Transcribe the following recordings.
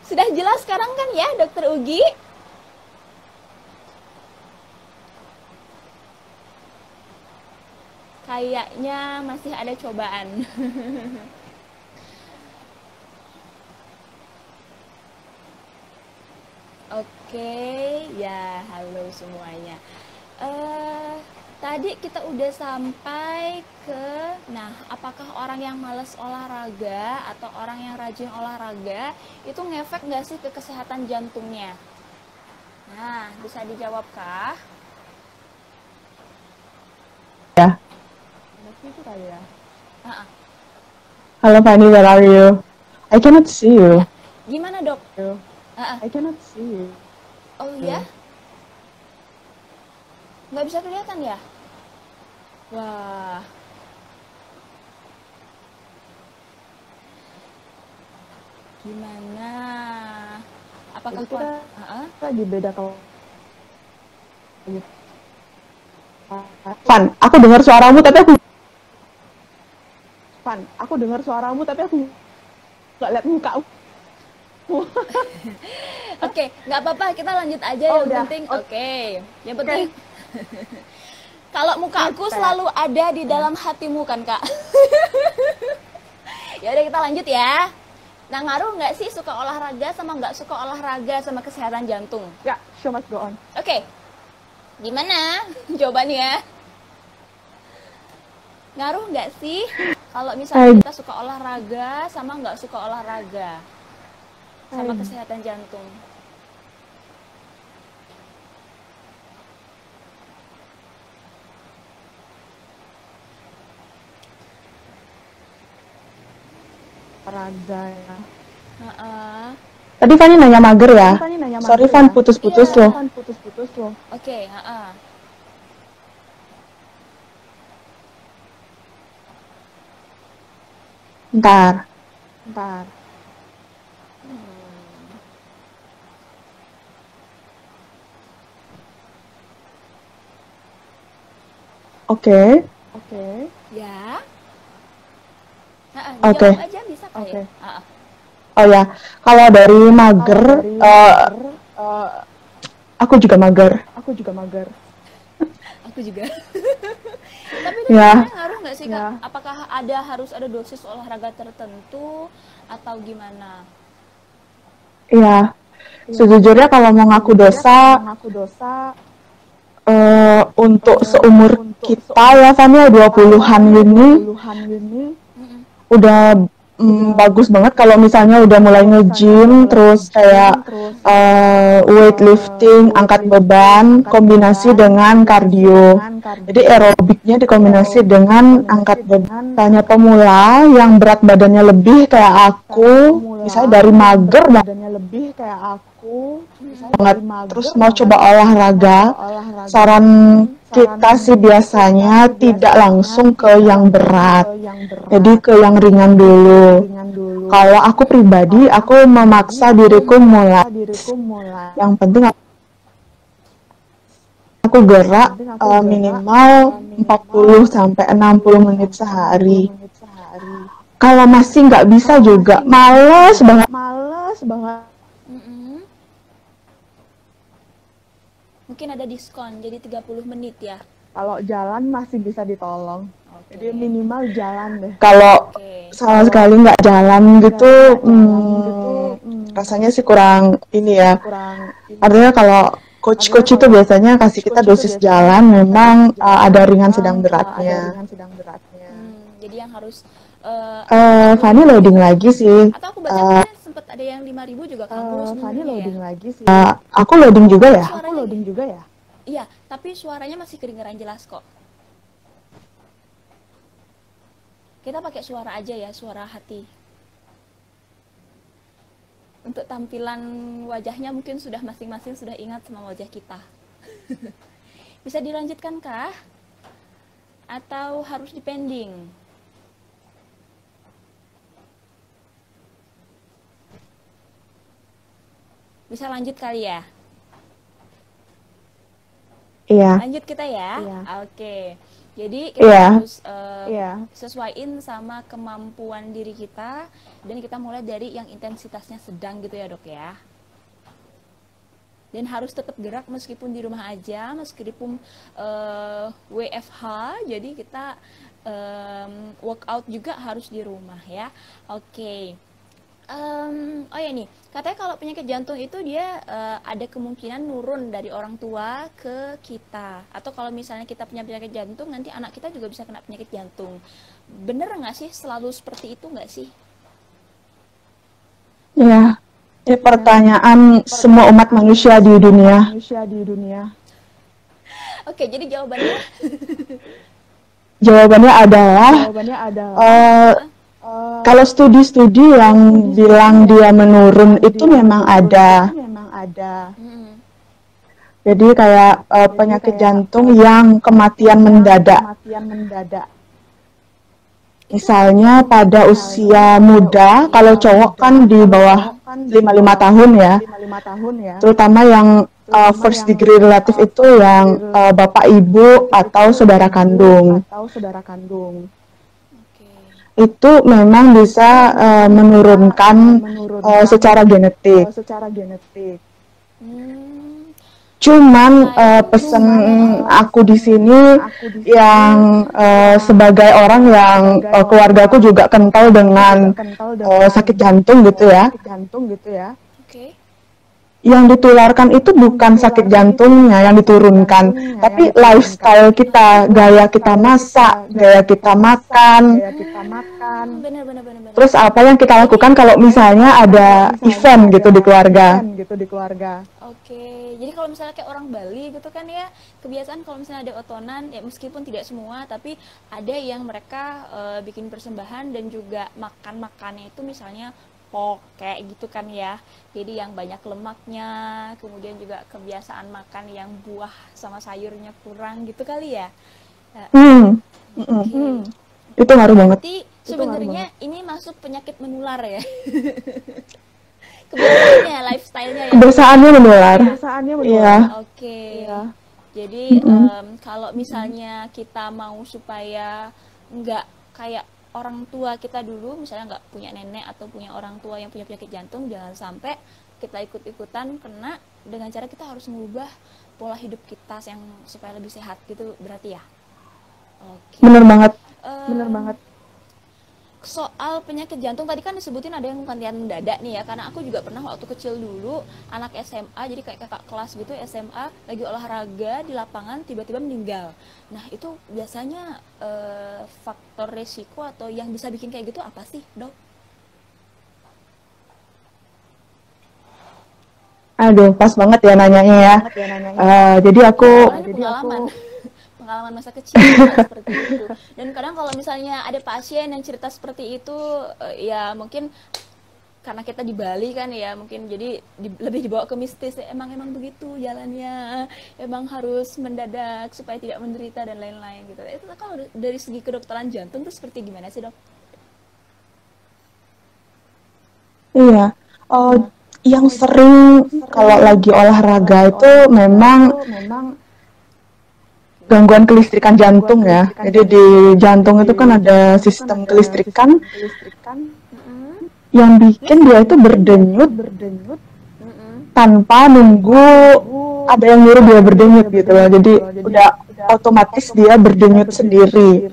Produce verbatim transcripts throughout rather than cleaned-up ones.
Sudah jelas sekarang kan ya, Dokter Ugi? Kayaknya masih ada cobaan. Oke, ya halo semuanya. Eh, tadi kita udah sampai ke, nah, apakah orang yang males olahraga atau orang yang rajin olahraga itu ngefek nggak sih ke kesehatan jantungnya? Nah, bisa dijawabkah? Ya. Itu kali ya. Ah, ah. Halo Fanny, where are you? I cannot see you. Ya, gimana dok? Ah, ah. I cannot see you. Oh ya? Nggak bisa kelihatan ya? Wah. Gimana? Apakah Jadi kita uh-uh. lagi beda kalau Fan, aku dengar suaramu tapi aku Fan, aku dengar suaramu tapi aku nggak lihat muka. Oke, nggak apa-apa, kita lanjut aja. Oh, yang udah. penting, oke, okay. Yang Okay. penting. Kalau muka aku selalu ada di dalam hatimu kan kak. Ya udah kita lanjut ya. Nah, ngaruh nggak sih suka olahraga sama nggak suka olahraga sama kesehatan jantung? Ya, show must go on. Oke, okay. Gimana jawabannya? Ngaruh nggak sih kalau misalnya kita suka olahraga sama nggak suka olahraga sama kesehatan jantung? Olahraga ya. Uh-uh. Tadi Fanny nanya mager ya? Nanya Sorry Fan, ya. putus-putus Iya. loh. Fan putus-putus loh. Oke, okay, uh-uh. Bentar. Bentar. Hmm. Oke. Okay. Oke. Okay. Ya. Uh-uh, Oke. Okay. aja bisa kali. Oke. Okay. Ya? Uh-uh. Oh ya, kalau dari mager, kalau dari uh, mager uh, aku juga mager. Aku juga mager. Aku juga. Tapi itu ya. sebenarnya ngaruh nggak sih kak? Ya. Apakah ada harus ada dosis olahraga tertentu atau gimana? Iya. Sejujurnya kalau mau ngaku dosa, ngaku dosa uh, untuk uh, seumur untuk kita ya Fania dua puluhan ini, ini udah Mm, bagus banget kalau misalnya udah mulai nge-gym, terus kayak uh, weightlifting, angkat beban, kombinasi dengan kardio. Jadi aerobiknya dikombinasi dengan angkat beban. Misalnya pemula yang berat badannya lebih kayak aku, misalnya dari mager badannya lebih kayak aku, banget, terus mau coba olahraga, saran kita sih biasanya tidak langsung ke yang berat, jadi ke yang ringan dulu. Kalau aku pribadi, aku memaksa diriku mulai. Yang penting aku gerak uh, minimal empat puluh sampai enam puluh menit sehari. Kalau masih nggak bisa juga, males banget. Males banget. Mungkin ada diskon, jadi tiga puluh menit ya. Kalau jalan masih bisa ditolong. Okay. Jadi minimal jalan deh. Kalau okay. sama sekali nggak jalan gitu, hmm, gitu hmm, rasanya sih kurang ini ya. Kurang ini. Artinya kalau coach-coach itu biasanya kasih kita dosis jalan, memang jalan, uh, ada ringan sedang beratnya. Uh, ada ringan sedang beratnya. Hmm, jadi yang harus uh, uh, Fanny loading lagi sih. Atau aku baca uh, sempat ada yang lima ribu juga kampus. Uh, Fanny loading ya? lagi sih. Uh, aku loading juga ya? Aku loading juga ya? Iya, tapi suaranya masih kedengaran jelas kok. Kita pakai suara aja ya, suara hati. Untuk tampilan wajahnya mungkin sudah masing-masing sudah ingat sama wajah kita. Bisa dilanjutkan kah? Atau harus dipending? Bisa lanjut kali ya? Iya. Lanjut kita ya? Iya. Oke. Jadi kita Iya. harus uh, Iya. sesuaiin sama kemampuan diri kita, dan kita mulai dari yang intensitasnya sedang gitu ya dok ya. Dan harus tetap gerak meskipun di rumah aja, meskipun uh, W F H, jadi kita um, workout juga harus di rumah ya. Oke. Okay. Um, oh ya nih, katanya kalau penyakit jantung itu dia uh, ada kemungkinan nurun dari orang tua ke kita. Atau kalau misalnya kita punya penyakit jantung, nanti anak kita juga bisa kena penyakit jantung. Bener nggak sih? Selalu seperti itu nggak sih? Ya, ini pertanyaan semua umat manusia di dunia. Manusia di dunia. Oke, jadi jawabannya? Jawabannya adalah, Jawabannya adalah uh, uh, kalau studi-studi yang bilang dia menurun itu memang ada. memang ada. Hmm. Jadi kayak uh, penyakit jantung yang kematian mendadak. Kematian mendadak. Misalnya pada usia muda, kalau cowok kan di bawah lima puluh lima tahun ya. lima puluh lima tahun ya. Terutama yang uh, first degree relative itu yang uh, bapak ibu atau saudara kandung. Atau saudara kandung. Itu memang bisa uh, menurunkan uh, secara genetik. Uh, secara genetik. Hmm. Cuman uh, pesan aku di sini yang uh, sebagai orang yang uh, keluargaku juga kental dengan uh, sakit jantung gitu ya. Sakit jantung gitu ya. Oke. Yang ditularkan itu bukan sakit jantungnya yang diturunkan, tapi lifestyle kita, gaya kita masak, gaya kita makan. Gaya kita makan. Benar, benar, benar, benar. Terus apa yang kita lakukan kalau misalnya ada event gitu di keluarga. Event gitu di keluarga. Oke, jadi kalau misalnya kayak orang Bali gitu kan ya, kebiasaan kalau misalnya ada otonan, ya meskipun tidak semua, tapi ada yang mereka uh, bikin persembahan dan juga makan-makannya itu misalnya pok kayak gitu kan ya. Jadi yang banyak lemaknya, kemudian juga kebiasaan makan yang buah sama sayurnya kurang gitu kali ya. Hmm. Oke. Hmm. Itu ngaruh banget. Berarti sebenarnya ini masuk penyakit menular ya. Kebiasaannya, lifestyle-nya ya. Kebiasaannya menular. Kebiasaannya menular. Iya. Oke. Iya. Jadi Mm-mm. em, kalau misalnya kita mau supaya nggak kayak orang tua kita dulu, misalnya nggak punya nenek atau punya orang tua yang punya penyakit jantung, jangan sampai kita ikut-ikutan kena, dengan cara kita harus mengubah pola hidup kita yang supaya lebih sehat gitu, berarti ya. Oke. Bener banget. Em, Bener banget. Soal penyakit jantung tadi kan disebutin ada yang kematian mendadak nih ya, karena aku juga pernah waktu kecil dulu anak S M A, jadi kayak kakak kelas gitu S M A lagi olahraga di lapangan tiba-tiba meninggal. Nah itu biasanya eh, faktor resiko atau yang bisa bikin kayak gitu apa sih dok? Aduh, pas banget ya nanyanya ya. Banget ya nanyanya. Uh, jadi aku Soalnya jadi pengalaman aku- pengalaman masa kecil ya, seperti itu. Dan kadang kalau misalnya ada pasien yang cerita seperti itu, eh, ya mungkin karena kita di Bali kan ya, mungkin jadi di- lebih dibawa ke mistis. Emang emang begitu jalannya, emang harus mendadak supaya tidak menderita dan lain-lain gitu. Itu kalau dari segi kedokteran jantung tuh seperti gimana sih dok? iya. Oh, yang sering kalau lagi olahraga itu memang memang gangguan kelistrikan jantung ya. Jadi di jantung itu kan ada sistem kelistrikan kelistrikan Mm-mm, yang bikin dia itu berdenyut berdenyut mm-mm. tanpa nunggu ada yang nyuruh dia berdenyut gitu loh. Jadi udah otomatis dia berdenyut sendiri.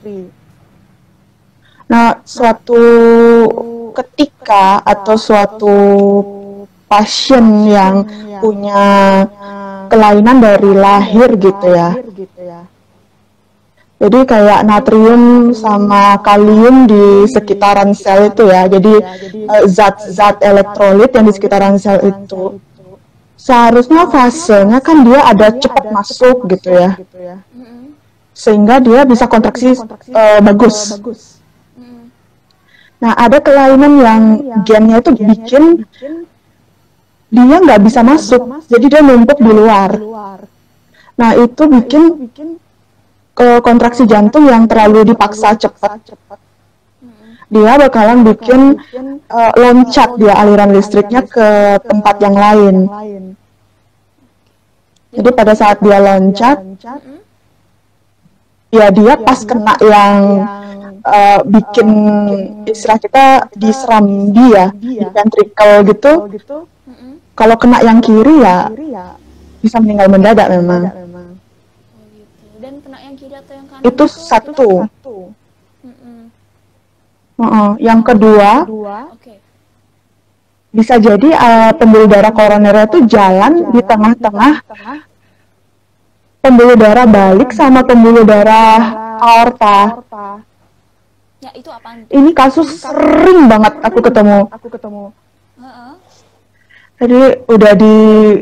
Nah, suatu ketika atau suatu pasien yang punya kelainan dari lahir gitu ya. gitu ya. Jadi kayak natrium sama kalium di sekitaran sel itu ya. Jadi eh, zat-zat elektrolit yang di sekitaran sel itu seharusnya fasenya kan dia ada cepat masuk gitu ya. Mm-mm, Sehingga dia bisa kontraksi eh, bagus. mm-mm. Nah, ada kelainan yang gennya itu bikin dia nggak bisa masuk. Jadi dia numpuk di luar. Nah, itu bikin ke kontraksi jantung yang terlalu dipaksa cepat. Dia bakalan bikin uh, loncat dia aliran listriknya ke tempat yang lain. Jadi pada saat dia loncat, Mm-mm. ya dia ya pas dia kena pas kena yang yang uh, bikin uh, bikin istilah kita istilah kita diserambi ya, diserambi di ya, ventricle gitu. ventricle gitu. Mm-mm. Kalau kena yang Kalau kena kiri yang ya kiri ya bisa meninggal bisa mendadak meninggal memang. mendadak memang. Oh gitu. Dan kena yang kiri atau yang kanan Itu itu kita satu. Satu. Mm-mm. Uh-uh. Yang Nah, kedua, Kedua, oke. bisa jadi bisa uh, jadi pembuluh uh, darah pembuluh darah koronernya itu koroner itu jalan di jalan di tengah-tengah tengah-tengah pembuluh darah pembuluh balik darah sama balik pembuluh sama pembuluh darah darah aorta. aorta. Ya itu apaan tuh? Ini kasus Ini kasus sering banget aku sering ketemu. banget aku ketemu. Heeh. Jadi udah di Udah di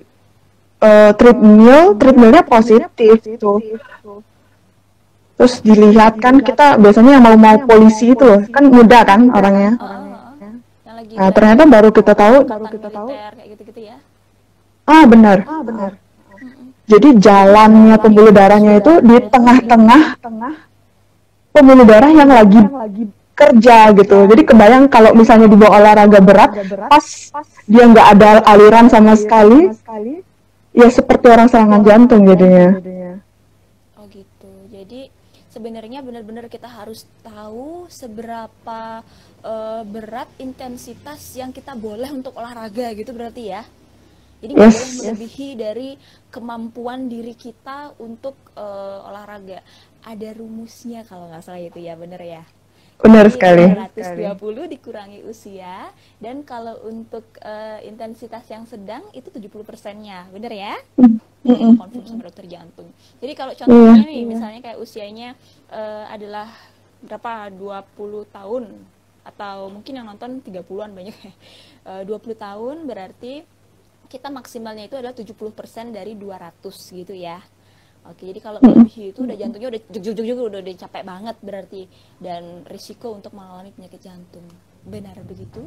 uh, uh, treadmill, treadmill, treadmillnya treadmillnya positif tuh. positif tuh. Terus dilihat kan Dilihat kita kan biasanya kita yang mau mau biasanya yang mau mau polisi itu loh, polisi kan itu loh, muda kan kan muda kan orangnya. Heeh, orangnya. heeh. Yang lagi Nah, belajar ternyata baru kita tahu, Baru angkatan kita tahu, militer kayak gitu-gitu ya. ah benar. ah benar. Mm-mm. Jadi Jadi jalannya jalannya pembuluh darahnya pembuluh itu di darahnya itu di tengah-tengah tengah-tengah pembuluh darah pembuluh yang darah lagi yang lagi kerja gitu. kerja Jadi gitu. kebayang Jadi kalau kebayang misalnya kalau dibawa misalnya olahraga dibawa berat, olahraga berat, pas pas dia nggak ada dia nggak ada aliran sama aliran sekali, sama sekali, ya seperti orang seperti serangan orang jantung serangan jantung jadinya. jadinya. Oh gitu. Jadi sebenarnya benar-benar kita harus tahu seberapa eh, berat intensitas yang kita boleh untuk olahraga gitu berarti ya. Jadi nggak Yes. boleh melebihi dari kemampuan diri kita untuk eh, olahraga. Ada rumusnya kalau nggak salah itu ya, bener ya. Benar Jadi sekali. dua ratus dua puluh dikurangi usia, dan kalau untuk eh, intensitas yang sedang itu tujuh puluh persennya, bener ya? Mm-mm. Konfirm sama dokter jantung. Jadi kalau contohnya Iya. nih, misalnya kayak usianya eh, adalah berapa, dua puluh tahun, atau mungkin yang nonton tiga puluhan banyak ya. Eh, dua puluh tahun berarti kita maksimalnya itu adalah tujuh puluh persen dari dua ratus gitu ya. Oke, jadi kalau melebihi itu udah jantungnya udah juk juk juk udah udah capek banget berarti, dan risiko untuk mengalami penyakit jantung. Benar begitu?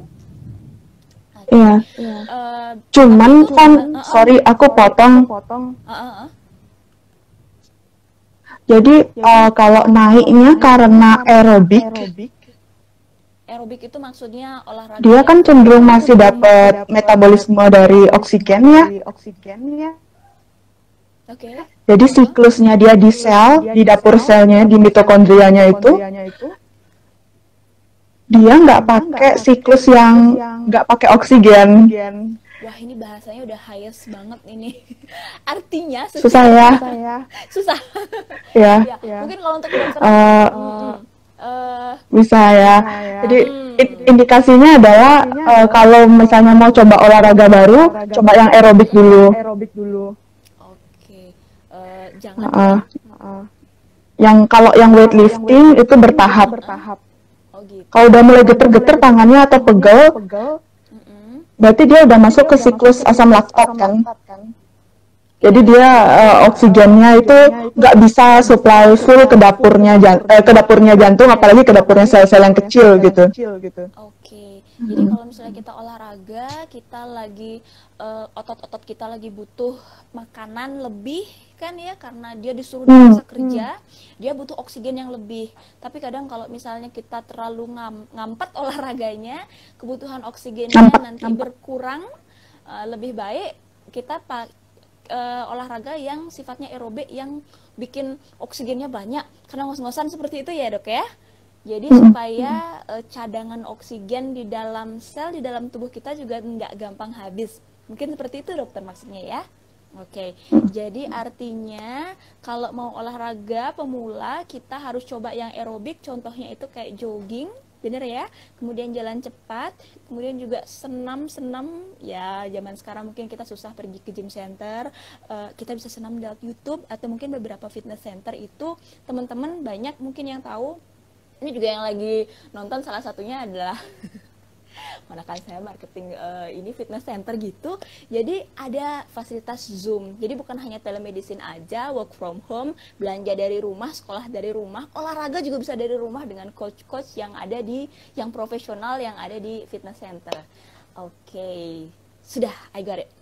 Oke. Iya. Eh, Cuman tapi itu kan, uh, uh, sorry aku Sorry, potong. aku potong. uh, uh, uh. Jadi Jadi uh, kalau uh, naiknya kalau karena naiknya karena aerobik, aerobik, Aerobik itu maksudnya olahraga dia kan yang cenderung kan masih cenderung masih dapat dapat metabolisme dari metabolisme oksigen ya. dari oksigennya. oke. Jadi Uh-huh. siklusnya dia di sel, Dia di dapur sel, selnya, di dapur selnya, di mitokondrianya itu, mitokondrianya itu, dia nggak dia nggak pakai pakai siklus siklus yang yang nggak pakai nggak pakai oksigen. oksigen. Wah, ini bahasanya udah highest banget ini. Artinya Susah ya, Saya, susah. ya. Ya, ya, mungkin kalau untuk dokter Uh, mm-mm. Eh, bisa ya. saya. Jadi hmm, in- indikasinya adalah Indikasinya uh, adalah kalau misalnya mau coba olahraga baru, olahraga coba baru, yang aerobik mm-mm. dulu. aerobik dulu. Oke. Eh, jangan Uh, Uh, yang kalau yang kalau yang weightlifting itu weightlifting itu bertahap. bertahap. oh gitu. Kalau udah mulai Kalau udah mulai geter-geter tangannya atau tangannya pegel, atau pegel, Mm-mm. berarti dia udah berarti masuk dia ke udah masuk siklus ke asam siklus laktat asam kan. laktat kan. Jadi Iya. dia Jadi uh, dia uh, oksigennya itu oksigennya itu nggak bisa nggak bisa supply full ke supply full ke dapurnya jan dapurnya eh, ke jan dapurnya ke jantung, dapurnya apalagi ke jantung, dapurnya apalagi ke sel-sel yang dapurnya kecil sel-sel yang gitu. kecil gitu. Oke, jadi kalau misalnya kita olahraga, kita lagi eh, otot-otot kita lagi butuh makanan lebih kan ya, karena dia disuruh Hmm. dipaksa kerja, dia butuh oksigen yang lebih. Tapi kadang kalau misalnya kita terlalu ngam ngampet olahraganya, kebutuhan oksigennya Ngampet, nanti ngampet. berkurang. Eh, lebih baik kita pak eh, olahraga yang sifatnya aerobik yang bikin oksigennya banyak, karena ngos-ngosan seperti itu ya dok ya. Jadi supaya eh, cadangan oksigen di dalam sel, di dalam tubuh kita juga nggak gampang habis. Mungkin seperti itu dokter maksudnya ya. Oke, jadi artinya kalau mau olahraga pemula kita harus coba yang aerobik, contohnya itu kayak jogging, bener ya. Kemudian jalan cepat, kemudian juga senam-senam. Ya, zaman sekarang mungkin kita susah pergi ke gym center, eh, kita bisa senam lewat YouTube atau mungkin beberapa fitness center itu teman-teman banyak mungkin yang tahu. Ini juga yang lagi nonton salah satunya adalah mana kan saya marketing uh, ini fitness center gitu. Jadi ada fasilitas Zoom. Jadi bukan hanya telemedicine aja, work from home, belanja dari rumah, sekolah dari rumah, olahraga juga bisa dari rumah dengan coach-coach yang ada di yang profesional yang ada di fitness center. Oke. Okay. Sudah, I got it.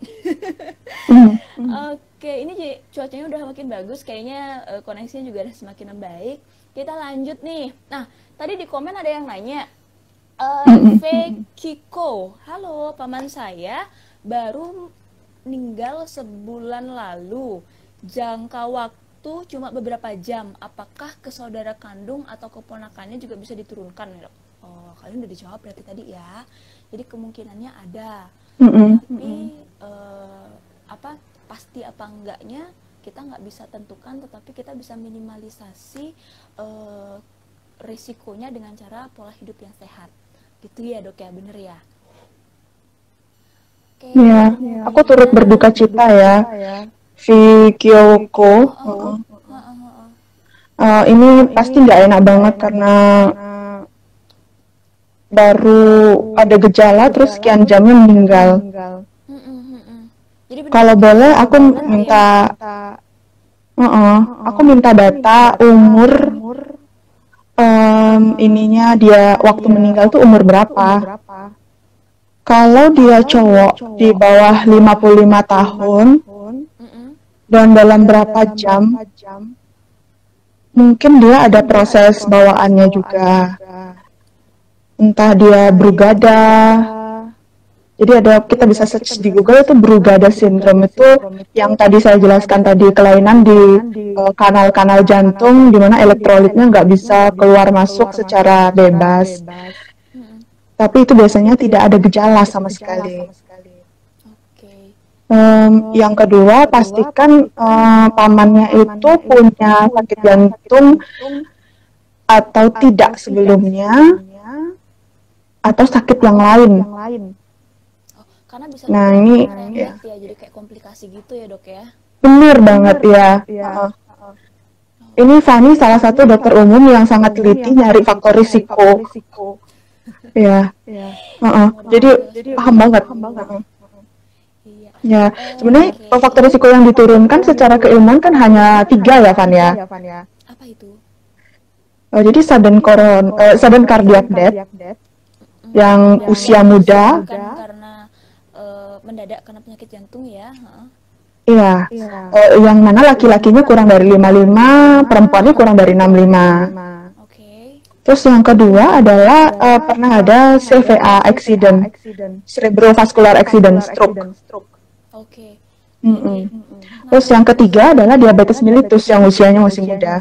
Oke, okay, ini cuacanya udah makin bagus, kayaknya uh, koneksinya juga udah semakin membaik. Kita lanjut nih. Nah, tadi di komen ada yang nanya, uh, Vekiko, halo, paman saya baru meninggal sebulan lalu. Jangka waktu itu cuma beberapa jam, apakah ke saudara kandung atau keponakannya juga bisa diturunkan ya dok? Oh, kalian udah dijawab berarti tadi ya. Jadi kemungkinannya ada, Mm-mm. tapi eh, apa pasti apa enggaknya kita nggak bisa tentukan, tetapi kita bisa minimalisasi eh, risikonya dengan cara pola hidup yang sehat. Gitu ya dok ya, bener ya? Oke, Iya, aku turut berduka cita ya, si Kyoko. Uh-uh. Uh, ini pasti nggak enak banget karena baru ada gejala terus sekian jamnya meninggal. Jadi benar Kalau boleh aku minta, uh-uh, aku minta data umur um, ininya dia waktu meninggal tuh umur berapa. Kalau dia cowok di bawah lima puluh lima tahun dan dalam berapa jam, mungkin dia ada proses bawaannya juga. Entah dia Brugada. Jadi ada, kita bisa search di Google itu Brugada syndrome, itu yang tadi saya jelaskan tadi, kelainan di uh, kanal-kanal jantung di mana elektrolitnya nggak bisa keluar masuk secara bebas. Tapi itu biasanya tidak ada gejala sama sekali. Um, yang kedua, pastikan uh, pamannya itu punya sakit jantung atau tidak sebelumnya, atau sakit yang lain. Oh, karena bisa nah ini ya. ya, jadi kayak komplikasi gitu ya dok ya. Bener banget ya. Uh, ini Fani salah satu dokter umum yang sangat teliti nyari faktor risiko. Ya, uh -uh. jadi paham banget. Uh -uh. Ya, sebenarnya uh, faktor risiko yang diturunkan secara keilmuan kan hanya tiga ya, Van ya. Apa itu? Uh, jadi sudden coron, uh, sudden cardiac death, yang ya, usia muda. Karena uh, mendadak karena penyakit jantung ya. Uh. Iya, uh, yang mana laki-lakinya kurang dari lima puluh lima, perempuannya kurang dari enam puluh lima. Terus yang kedua adalah uh, pernah ada C V A accident, cerebrovascular accident, stroke. Oke. Mm -mm. Terus yang ketiga adalah diabetes mellitus yang usianya masih muda,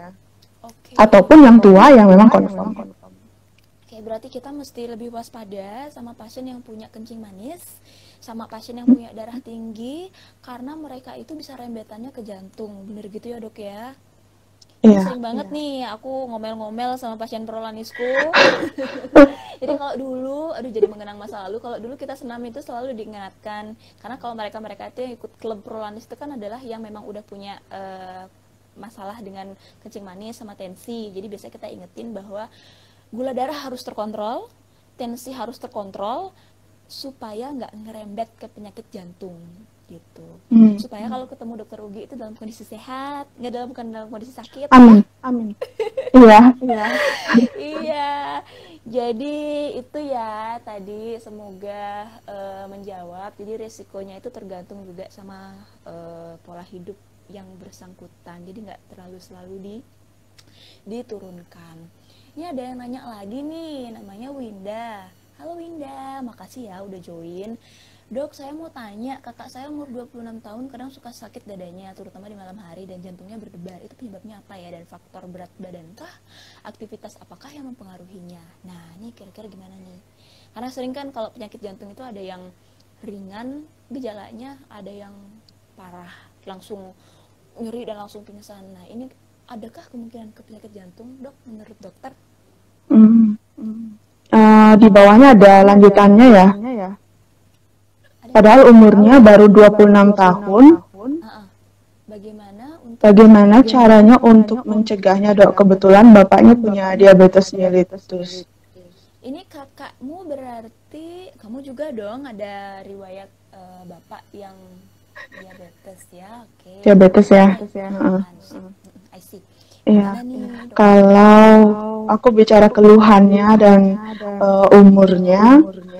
ataupun yang tua yang memang confirm. Oke, berarti kita mesti lebih waspada sama pasien yang punya kencing manis, sama pasien yang punya darah tinggi, karena mereka itu bisa rembetannya ke jantung. Bener gitu ya dok ya? Iya. Sering banget iya. nih aku ngomel-ngomel sama pasien prolanisku. Jadi kalau dulu, aduh jadi mengenang masa lalu, kalau dulu kita senam itu selalu diingatkan, karena kalau mereka-mereka itu yang ikut klub prolanis itu kan adalah yang memang udah punya uh, masalah dengan kencing manis sama tensi. Jadi biasanya kita ingetin bahwa gula darah harus terkontrol, tensi harus terkontrol, supaya nggak ngerembet ke penyakit jantung gitu. Hmm. Supaya kalau ketemu dokter Ugi itu dalam kondisi sehat, nggak dalam bukan dalam kondisi sakit. Amin. Ya? Amin. Iya. Iya. Iya. Jadi itu ya tadi semoga uh, menjawab. Jadi resikonya itu tergantung juga sama uh, pola hidup yang bersangkutan. Jadi nggak terlalu selalu di diturunkan. Ini ada yang nanya lagi nih, namanya Winda. Halo Winda, makasih ya udah join. Dok, saya mau tanya, kakak saya umur dua puluh enam tahun kadang suka sakit dadanya, terutama di malam hari, dan jantungnya berdebar. Itu penyebabnya apa ya? Dan faktor berat badankah? Aktivitas apakah yang mempengaruhinya? Nah, ini kira-kira gimana nih? Karena sering kan kalau penyakit jantung itu ada yang ringan gejalanya, ada yang parah, langsung nyeri dan langsung pingsan. Nah, ini adakah kemungkinan ke penyakit jantung, dok, menurut dokter? Hmm. Hmm. Uh, di bawahnya ada lanjutannya ya. Padahal umurnya baru dua puluh enam tahun. Bagaimana, untuk Bagaimana caranya untuk mencegahnya, dok? Kebetulan bapaknya punya diabetes mellitus. Ini kakakmu berarti kamu juga dong ada riwayat uh, bapak yang diabetes ya? Oke. Okay. Diabetes ya. Uh. I see. Iya. Kalau aku bicara keluhannya dan uh, umurnya.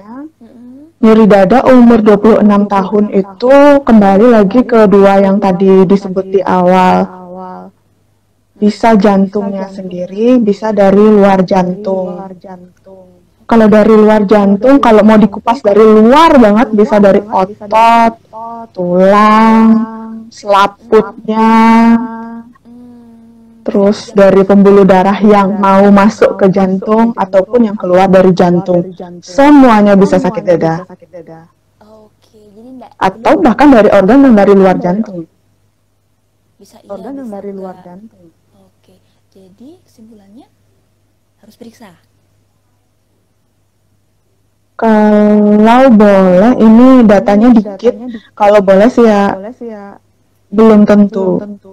Nyeri dada umur dua puluh enam tahun itu kembali lagi ke dua yang tadi disebut di awal. Bisa jantungnya sendiri, bisa dari luar jantung. Kalau dari luar jantung, kalau mau dikupas dari luar banget, bisa dari otot, tulang, selaputnya, Sakit terus jantung dari itu pembuluh darah yang mau masuk ke jantung ataupun yang keluar dari jantung. Semuanya bisa sakit dada. oke, jadi enggak Atau belum bahkan dari organ yang dari luar jantung. bisa iya bisa enggak. Oke, jadi kesimpulannya harus periksa. Kalau boleh, ini datanya dikit. Kalau boleh sih ya belum tentu.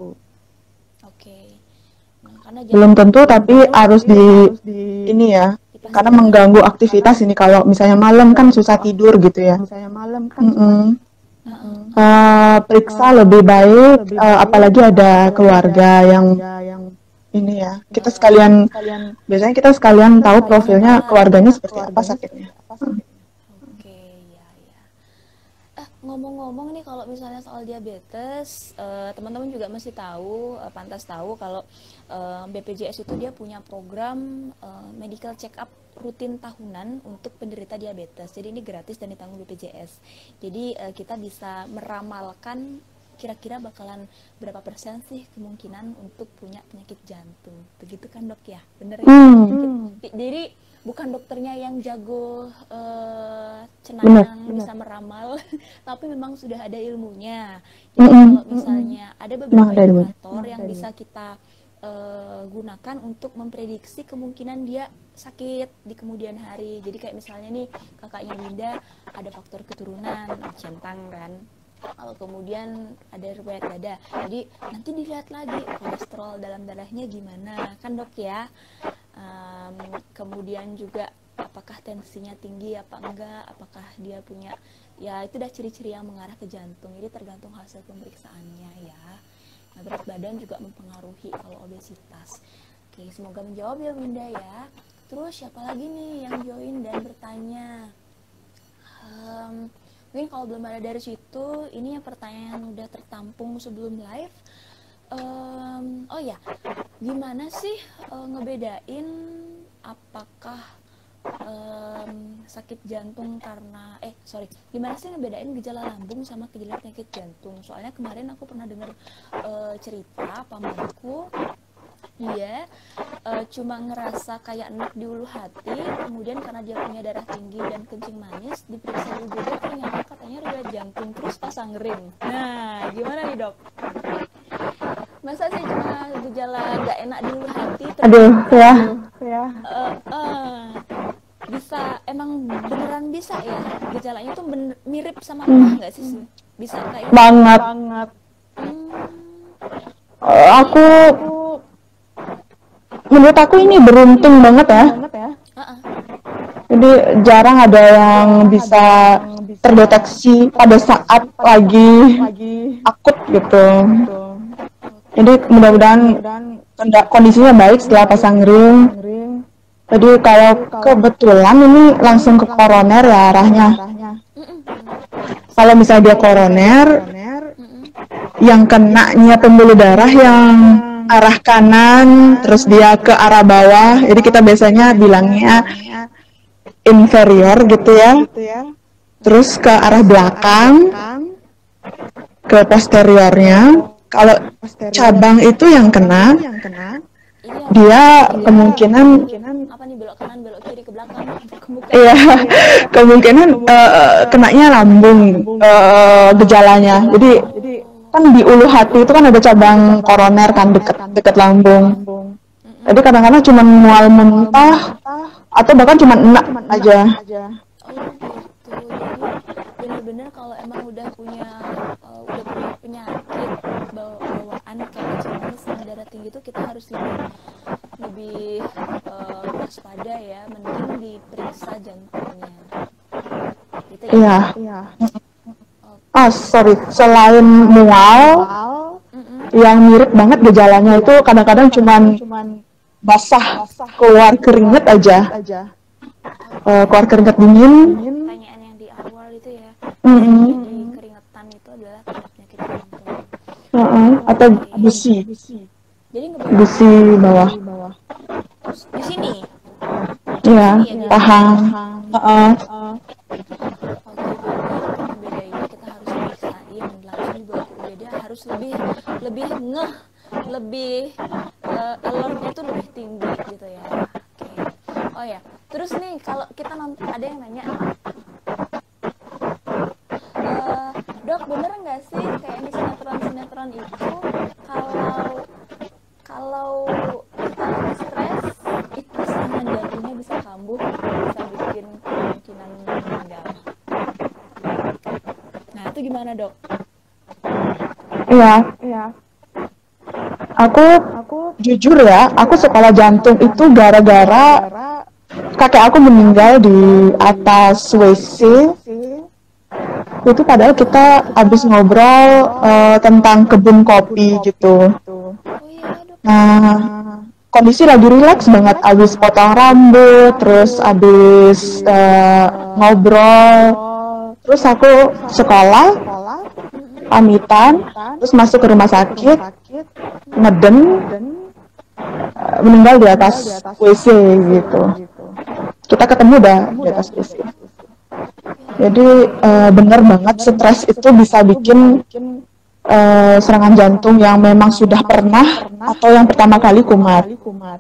Oke. Nah, karena Belum jantung tentu, tapi harus di ini ya. Karena dipastikan. mengganggu aktivitas ini. Kalau misalnya malam kan susah tidur gitu ya. Mm-mm. Heeh. Uh, periksa lebih baik, uh, apalagi ada keluarga yang ini ya. Kita sekalian, biasanya kita sekalian tahu profilnya keluarganya seperti apa sakitnya. Hmm. Oke, ya ya. Eh, ngomong-ngomong nih kalau misalnya soal diabetes, eh, teman-teman juga mesti tahu, eh, pantas tahu kalau eh, B P J S itu dia punya program eh, medical check up rutin tahunan untuk penderita diabetes. Jadi ini gratis dan ditanggung B P J S. Jadi eh, kita bisa meramalkan kira-kira bakalan berapa persen sih kemungkinan untuk punya penyakit jantung. Begitu kan, Dok ya? Bener ya? Hmm. Jadi bukan dokternya yang jago uh, Benar. cenayang bisa meramal, tapi memang sudah ada ilmunya. Jadi Mm-mm. kalau misalnya ada beberapa Memang ada ilmunya. indikator yang bisa kita uh, gunakan untuk memprediksi kemungkinan dia sakit di kemudian hari. Jadi kayak misalnya nih kakaknya Winda ada faktor keturunan centang kan. Kalau kemudian ada riwayat dada, jadi nanti dilihat lagi kolesterol dalam darahnya gimana, kan dok ya. Um, kemudian juga apakah tensinya tinggi apa enggak, apakah dia punya, ya itu udah ciri-ciri yang mengarah ke jantung. Jadi tergantung hasil pemeriksaannya ya. Nah, berat badan juga mempengaruhi kalau obesitas. Oke, semoga menjawab ya Winda ya. Terus siapa lagi nih yang join dan bertanya? Um, Mungkin kalau belum ada dari situ, ini yang pertanyaan yang udah tertampung sebelum live. Um, oh ya, gimana sih uh, ngebedain apakah um, sakit jantung karena, eh sorry, gimana sih ngebedain gejala lambung sama gejala penyakit jantung? Soalnya kemarin aku pernah dengar uh, cerita pamanku, dia uh, cuma ngerasa kayak enak di ulu hati, kemudian karena dia punya darah tinggi dan kencing manis, diperiksa U G D ternyata katanya riwayat jantung, terus pasang ring. Nah, gimana nih dok? Masa sih cuma gejala nggak enak di ulu hati? Aduh, ya. Uh, uh, bisa, emang beneran bisa ya? Gejalanya tuh bener, mirip sama emah nggak sih? Bisa kayak gitu? Banget. Hmm. Uh, aku menurut aku ini beruntung banget ya. Uh-uh. Jadi jarang ada yang bisa terdeteksi pada saat lagi akut gitu. Jadi mudah-mudahan kondisinya baik setelah pasang ring. Jadi kalau kebetulan ini langsung ke koroner ya arahnya. Kalau misalnya dia koroner, yang kenanya pembuluh darah yang arah kanan, terus dia ke arah bawah. Jadi kita biasanya bilangnya inferior gitu ya. Terus ke arah belakang, ke posteriornya. Kalau cabang itu yang kena, dia kemungkinan apa nih, belok kanan belok kiri ke belakang ke muka. Iya, kemungkinan uh, kenanya lambung uh, gejalanya. Jadi kan di ulu hati itu kan ada cabang koroner kan dekat dekat lambung. Jadi kadang-kadang cuma mual mentah atau bahkan cuma enak aja. Oh gitu. Jadi benar-benar kalau emang udah punya uh, udah punya penyakit bawa bawaan kayak kencing manis sama darah tinggi itu kita harus lebih lebih uh, waspada ya, mending diperiksa jantungnya. Gitu ya. Iya. Ah, sorry, selain mual, yang mirip banget gejalanya itu kadang-kadang cuman basah, keluar keringet aja. Uh, keluar keringet dingin. Pertanyaan yang di awal itu ya, Mm-hmm. jadi keringetan itu adalah tanda penyakit jantung. Uh-uh. Atau gusi, Jadi gusi bawah. di sini. Iya, Di sini ya, paham. Uh-uh. Oke, berarti untuk membedainnya kita harus periksain langsung dibawa ke U G D, harus lebih lebih ngeh, lebih uh, alertnya tuh lebih tinggi gitu ya. Oke. Oh ya, terus nih kalau kita nonton, ada yang nanya, uh, dok bener nggak sih kayak di sinetron-sinetron itu kalau kalau kita lagi stres itu serangan jantungnya bisa kambuh, bisa bikin kemungkinan meninggal. Nah itu gimana dok? Iya, Iya, aku aku jujur ya, aku sekolah jantung itu gara-gara gara kakek aku meninggal di atas W C. sih Itu padahal kita habis ngobrol eh, tentang kebun kopi gitu. tuh. Oh iya dok. Nah, Nah, kondisi lagi rileks banget, abis potong rambut, terus abis eh, ngobrol, ngobrol terus aku sekolah, sekolah, Mm-mm. pamitan, terus masuk ke rumah sakit, sakit ngeden, dan eh, meninggal di atas W C gitu. gitu. Kita ketemu dah di atas W C. Ya Jadi ampun. eh, bener banget stres itu bisa bikin eh, serangan jantung yang memang sudah pernah atau yang pertama kali kumat. kumat.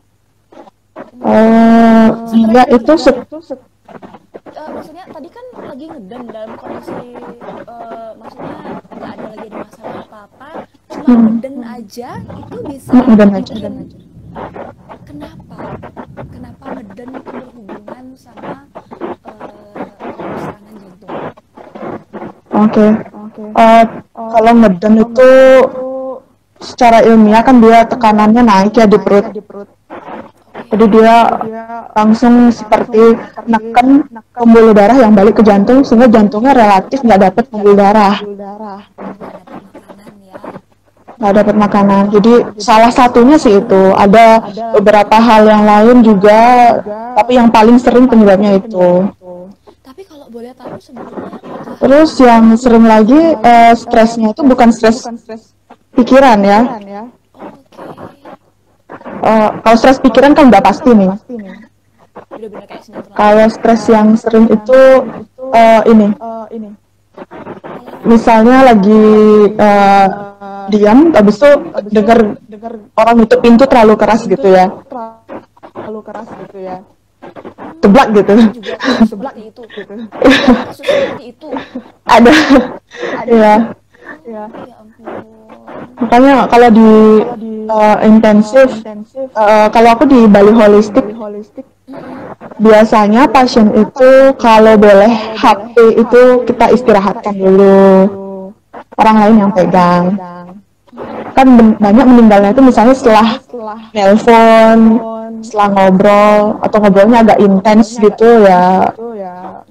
Eh, Stres dia itu itu se- Itu se- eh, maksudnya tadi kan lagi ngeden dalam kondisi eh, maksudnya nggak ada lagi ada masalah apa-apa, cuma Hmm. ngeden aja itu bisa Hmm, ngeden aja. bikin. Kenapa? Kenapa ngeden itu berhubungan sama eh, serangan jantung? Oke. Oke. Eh, kalau ngeden itu secara ilmiah kan dia tekanannya naik ya di perut. di perut. Jadi dia langsung seperti neken pembuluh darah yang balik ke jantung sehingga jantungnya relatif nggak dapat pembuluh darah, darah. Nggak dapat makanan ya. nggak dapat makanan. Jadi salah satunya sih itu. Ada beberapa hal yang lain juga, tapi yang paling sering penyebabnya itu. Tapi kalau boleh tahu sebetulnya apakah Terus yang sering lagi eh, stresnya itu bukan stres pikiran ya. ya. oke Eh, kalau stres pikiran kan udah pasti nih. bener-bener kayak sinetron Kalau stres yang sering itu eh, ini, Eh, ini misalnya lagi eh, diam, habis itu denger dengar orang nutup pintu terlalu keras gitu ya, terlalu keras gitu ya. jeblak gitu. ada juga kasus seperti itu, ada kasus seperti itu. Ada, ya. Ya. Ya ampun. Makanya kalau di eh, intensif, Intensif eh, kalau aku di Bali Holistik, holistik biasanya pasien itu kalau boleh H P itu kita istirahatkan dulu, orang lain yang pegang. Kan ben- banyak meninggalnya itu misalnya setelah setelah nelpon, setelah ngobrol, atau ngobrolnya agak intens gitu ya, itu ya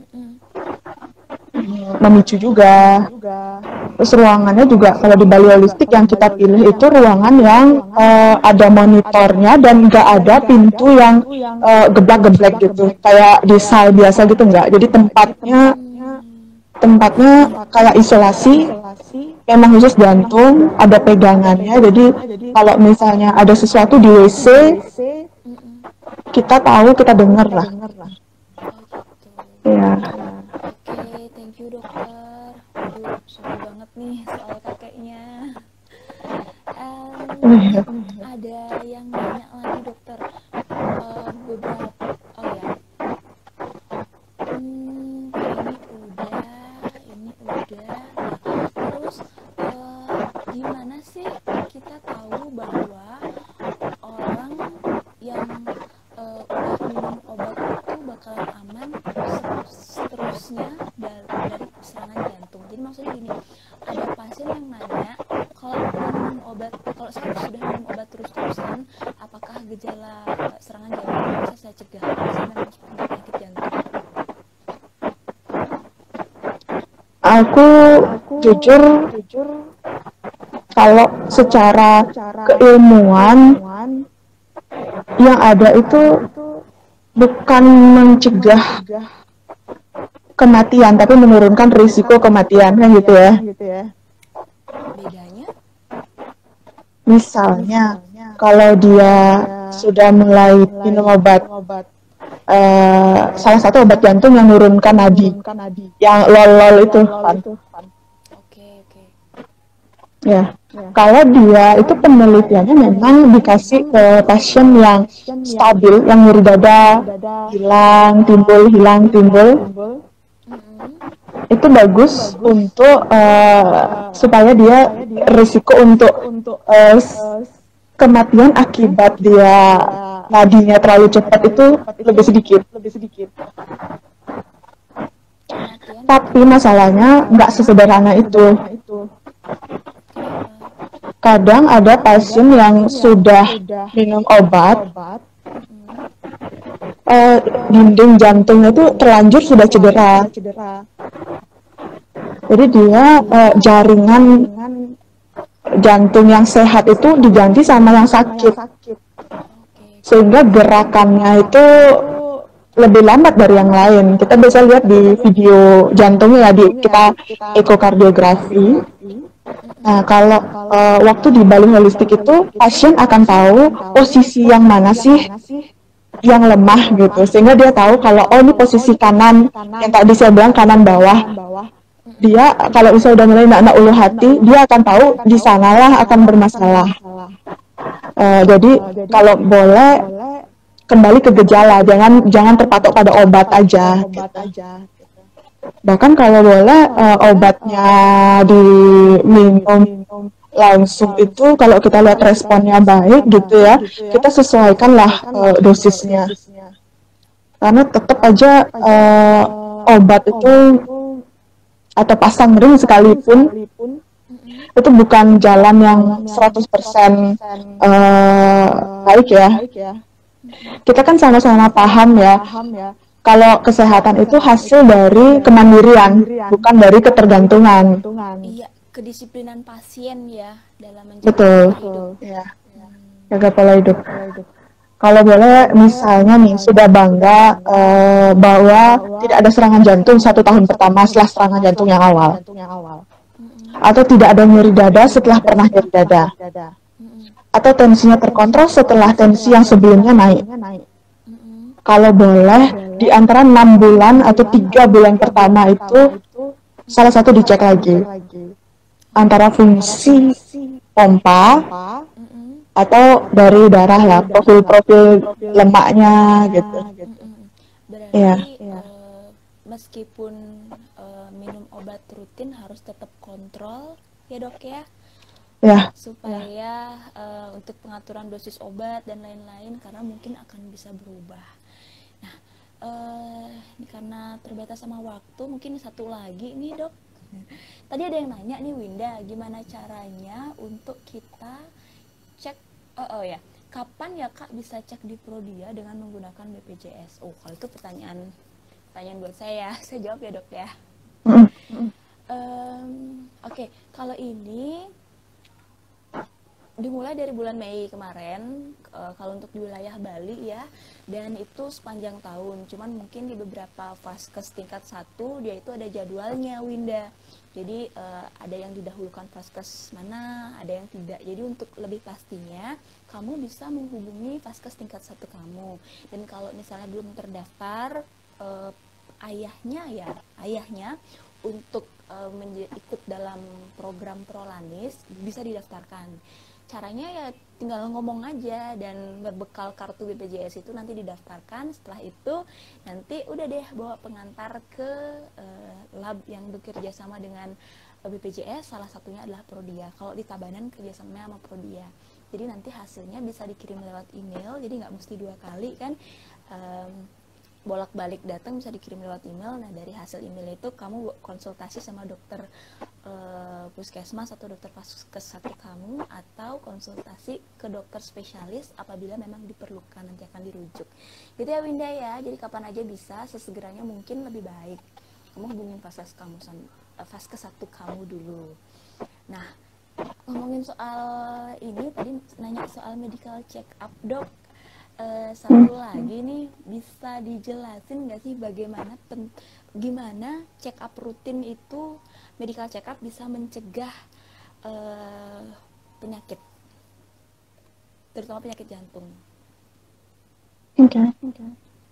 memicu juga. juga Terus ruangannya juga kalau di Bali Holistik yang kita pilih itu ruangan yang eh, ada monitornya dan nggak ada pintu yang eh, geblak-geblek gitu, kayak di sal biasa gitu nggak. Jadi tempatnya tempatnya kayak isolasi, isolasi memang khusus jantung, ada pegangannya. Jadi kalau misalnya ada sesuatu di W C, kita tahu, kita dengar lah. Oh gitu. Ya. Oke, thank you dokter. Aduh, seru banget nih soal kakeknya. Em, ada yang nanya lagi dokter. Eh, beberapa, oh ya. Hmm, ini udah, ini udah. Nah, terus eh, gimana sih kita tahu bahwa orang yang eh, udah minum obat itu bakalan aman seterusnya dari, dari serangan jantung. Jadi maksudnya gini, ada pasien yang nanya, kalau aku udah minum obat, kalau saya sudah minum obat terus-terusan, apakah gejala eh, serangan jantung bisa saya cegah? Saya memang punya penyakit jantung. Aku jujur jujur kalau secara keilmuan yang ada itu bukan mencegah kematian, tapi menurunkan risiko kematian kan gitu ya. gitu ya. Bedanya? Misalnya kalau dia sudah mulai minum obat, obat eh, salah satu obat jantung yang menurunkan nadi, kan nadi yang lol-lol itu kan. itu kan. Oke, oke. Ya, Ya, kalau dia itu kalau dia itu penelitiannya memang penelitiannya dikasih memang ke dikasih pasien ke yang pasien yang stabil, yang nyeri yang dada, nyeri dada, hilang, hilang, timbul, hilang, hilang, timbul. timbul. Mm-mm. Itu Itu bagus bagus untuk untuk eh, eh, supaya dia supaya dia risiko untuk risiko untuk eh, s- eh, kematian kematian akibat akibat dia dia nadinya terlalu nadinya cepat terlalu itu cepat itu lebih sedikit. lebih sedikit. Kematian Tapi akibat. Tapi masalahnya nggak masalahnya nggak sesederhana itu. sesederhana itu. Kenapa? Kadang ada Kadang ada pasien yang pasien yang sudah sudah minum minum obat, obat, Mm-mm. eh, eh, dinding jantungnya dinding itu jantungnya terlanjur itu sudah terlanjur cedera. sudah cedera. Jadi Jadi dia dia eh, eh, jaringan jaringan jantung yang sehat yang itu sehat itu diganti sama diganti yang sama yang sakit. sakit. Oke, Sehingga Sehingga gerakannya itu gerakannya itu lebih lambat lebih dari yang lambat dari lain. yang Kita lain. bisa lihat Kita bisa di lihat di video video jantungnya ya, di jantungnya ya kita di kita ekokardiografi. ekokardiografi. Nah, Mm-mm. kalau Nah, kalau eh, waktu di eh, Bali waktu di Holistik Bali itu Holistik itu pasien akan pasien tahu akan tahu posisi yang posisi mana yang sih mana sih yang lemah yang gitu, lemah sehingga gitu. dia tahu Sehingga dia kalau tahu oh ini kalau oh posisi ini posisi kanan, kanan yang tadi saya yang bilang tadi kanan saya bilang bawah. kanan bawah. Mm-mm. Dia kalau Dia misalnya udah mulai kalau nak misalnya ulu udah nak hati, ulu dia akan hati, tahu dia akan di tahu di sanalah akan sanalah akan bermasalah. bermasalah. Eh, jadi Eh, jadi kalau kalau boleh boleh kembali ke kembali ke gejala, jangan gejala, jangan jangan terpatok pada jangan obat terpatok pada aja obat gitu. aja gitu. Bahkan kalau boleh Bahkan kalau eh, boleh eh, obatnya obatnya diminum diminum langsung itu langsung kalau itu kita lihat kalau kita lihat responnya responnya baik gitu baik ya, gitu ya, kita kita sesuaikanlah eh, sesuaikanlah eh, dosisnya. dosisnya. Karena tetap Karena aja tetap aja eh, eh, obat itu obat itu atau pasang ring pasang ring sekalipun sekalipun Mm-mm. itu itu bukan bukan jalan yang jalan yang seratus seratus persen persen eh, eh, baik ya. baik ya. Mm-mm. Kita kan Kita kan sama-sama paham sama-sama ya, paham ya kalau kalau kesehatan itu kesehatan itu hasil hasil dari dari kemandirian, kemandirian, bukan dari bukan dari ketergantungan. ketergantungan. Iya, kedisiplinan pasien ya dalam menjaga Betul. pola hidup. Betul. Ya, Hmm. jaga pola hidup. Jaga pola hidup. Kalau boleh, Kalau boleh, misalnya nih, misalnya sudah nih, sudah bangga bangga eh, eh, bahwa bahwa tidak ada serangan tidak ada jantung serangan satu jantung tahun satu pertama tahun setelah serangan pertama jantung setelah yang serangan awal. jantung yang awal. Mm-mm. Atau tidak ada Atau nyeri tidak ada dada nyeri setelah dada pernah setelah nyeri pernah dada. nyeri dada. Mm-mm. Atau tensinya Atau tensinya terkontrol setelah terkontrol tensi setelah yang tensi yang sebelumnya naik. sebelumnya naik. Mm-mm. Kalau Kalau boleh, di boleh, antara di enam antara enam bulan atau bulan tiga atau bulan tiga bulan pertama pertama itu, itu salah Mm-mm. satu salah dicek satu lagi. dicek lagi Antara antara fungsi fungsi pompa pompa Mm-mm. atau dari atau darah lah, dari darah lah, profil-profil profil-profil lemaknya gitu. lemaknya gitu. Mm-mm. Iya, Berarti Iya. eh, meskipun eh, minum obat rutin harus tetap kontrol ya dok ya, ya, supaya eh, untuk pengaturan dosis obat dan lain-lain karena mungkin akan bisa berubah. Nah, eh, ini karena terbatas sama waktu, mungkin satu lagi nih dok. Tadi ada yang nanya nih Winda, gimana caranya untuk kita cek, oh, oh ya, kapan ya kak bisa cek di Prodia dengan menggunakan B P J S? Oh, kalau itu pertanyaan pertanyaan buat saya, saya jawab ya dok ya. Mm. Um, Oke, okay. Kalau ini dimulai dari bulan Mei kemarin, uh, kalau untuk di wilayah Bali ya, dan itu sepanjang tahun. Cuman mungkin di beberapa vaskes tingkat satu dia itu ada jadwalnya Winda. Jadi uh, ada yang didahulukan vaskes mana, ada yang tidak. Jadi untuk lebih pastinya, kamu bisa menghubungi vaskes tingkat satu kamu. Dan kalau misalnya belum terdaftar, uh, ayahnya ya, ayahnya untuk uh, ikut dalam program Prolanis bisa didaftarkan. Caranya ya tinggal ngomong aja dan berbekal kartu B P J S itu nanti didaftarkan. Setelah itu nanti udah deh bawa pengantar ke uh, lab yang bekerja sama dengan uh, B P J S, salah satunya adalah Prodia. Kalau di Tabanan kerjasama sama Prodia, jadi nanti hasilnya bisa dikirim lewat email, jadi nggak mesti dua kali kan, um, bolak-balik datang, bisa dikirim lewat email. Nah dari hasil email itu kamu konsultasi sama dokter uh, puskesmas atau dokter vaskes satu kamu, atau konsultasi ke dokter spesialis apabila memang diperlukan, nanti akan dirujuk gitu ya Winda ya. Jadi kapan aja bisa, sesegeranya mungkin lebih baik kamu hubungin vaskes kamu, uh, vaskes satu kamu dulu. Nah ngomongin soal ini, tadi nanya soal medical check up dok. Uh, satu lagi nih, bisa dijelasin nggak sih bagaimana pen, gimana check up rutin itu, medical check up bisa mencegah uh, penyakit, terutama penyakit jantung. Oke. Okay. Okay.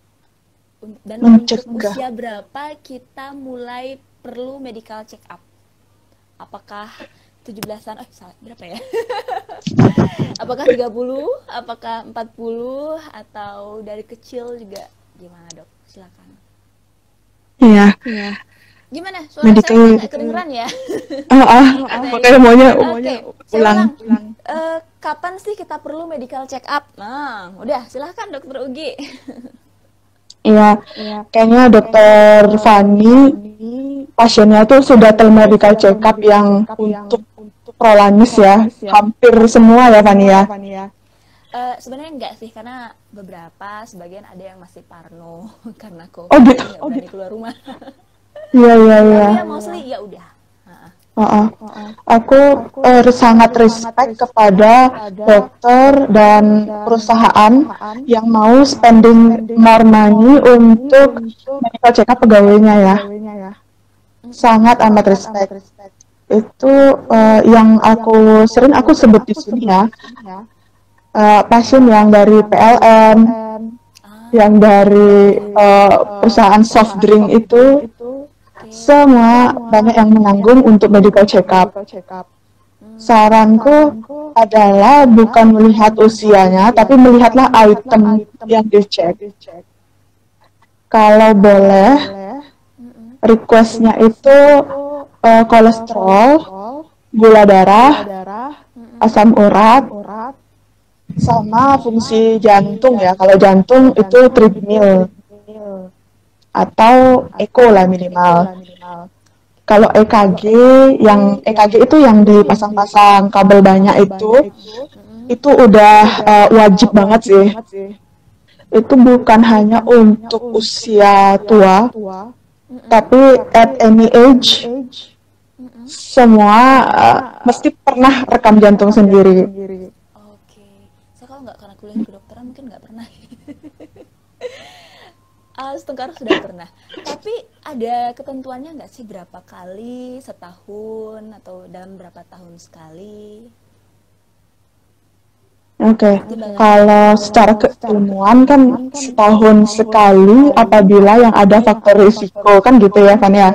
Dan Mencegah. untuk usia berapa kita mulai perlu medical check up? Apakah tujuh belasan, oh salah, berapa ya? Apakah tiga puluh, apakah empat puluh, atau dari kecil juga? Gimana dok? Silakan. Iya, Gimana? Suara saya medical. nggak kedengeran ya? Ah, ah, makanya maunya Oke, saya ulang. ulang. Eh, kapan sih kita perlu medical check up? Nah, udah silahkan dokter Ugi. Iya, kayaknya dokter Fani pasiennya tuh sudah telemedical check up yang untuk prolanis ya, hampir semua ya Fani ya. Eh, sebenarnya enggak sih, karena beberapa, sebagian ada yang masih parno karena COVID, Oh gitu. jadi nggak berani keluar rumah. Iya iya iya. Tapi ya mostly ya udah. Heeh. Heeh. Aku eh, sangat respect kepada dokter dan perusahaan yang mau spending more money untuk medical check up pegawainya ya. Sangat amat respect. Itu eh, yang aku sering aku sebut di sini ya. Eh, pasien yang dari P L N, yang dari eh, perusahaan soft drink itu, semua banyak yang menanggung untuk medical check up. Saranku adalah bukan melihat usianya, tapi melihatlah item yang dicek. Kalau boleh, requestnya itu uh, kolesterol, gula darah, asam urat, sama fungsi jantung ya. Kalau jantung itu treadmill atau echo lah minimal. Kalau E K G, yang E K G itu yang dipasang-pasang kabel banyak itu, itu udah uh, wajib banget sih. Itu bukan hanya untuk usia tua, tapi at any age, semua uh, mesti pernah rekam jantung sendiri. Oke, saya kalau nggak karena kuliah kedokteran mungkin nggak pernah. Uh, setengkar sudah pernah. Tapi ada ketentuannya nggak sih, berapa kali setahun atau dalam berapa tahun sekali? Oke, okay. Kalau secara keilmuan kan setahun sekali apabila yang ada faktor risiko kan gitu ya, Fania.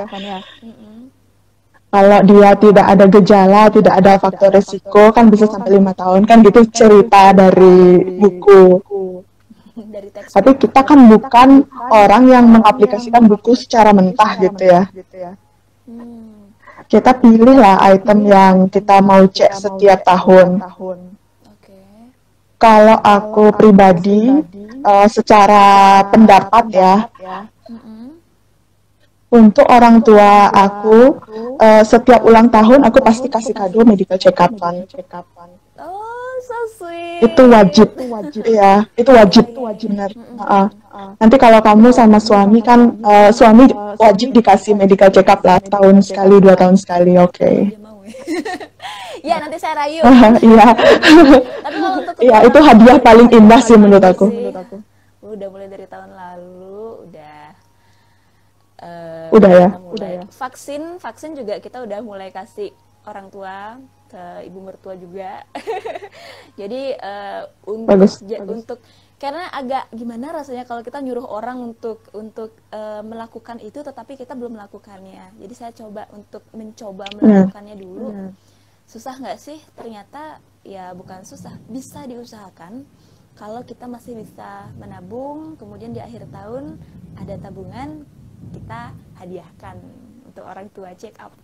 Kalau dia tidak ada gejala, tidak ada faktor risiko kan bisa sampai lima tahun kan gitu cerita dari buku. Dari teks. Tapi kita kan bukan orang yang mengaplikasikan buku secara mentah gitu ya. Hmm. Kita pilih lah item yang kita mau cek setiap tahun. Okay. Kalau aku pribadi, uh, secara pendapat ya, Mm-mm. untuk orang tua aku, uh, setiap ulang tahun aku pasti kasih kado medical check-up-an. Oh, so sweet. Itu wajib, iya, itu wajib, itu wajib benar. Uh-uh. Nanti kalau kamu sama suami kan, uh, suami wajib dikasih medical check-up lah, tahun sekali, dua tahun sekali, oke. Okay. Dia mau ya. Ya nanti saya rayu. Iya. Tapi kalau untuk Iya, itu hadiah paling indah sih menurut aku. Udah mulai dari tahun lalu, udah. Uh, udah ya. Udah ya. Vaksin, vaksin juga kita udah mulai kasih orang tua, ke ibu mertua juga. Jadi uh, untuk bagus, ja, bagus. untuk karena agak gimana rasanya kalau kita nyuruh orang untuk untuk uh, melakukan itu tetapi kita belum melakukannya. Jadi saya coba untuk mencoba melakukannya dulu. Hmm. Susah nggak sih? Ternyata ya bukan susah, bisa diusahakan kalau kita masih bisa menabung, kemudian di akhir tahun ada tabungan, kita hadiahkan untuk orang tua check up.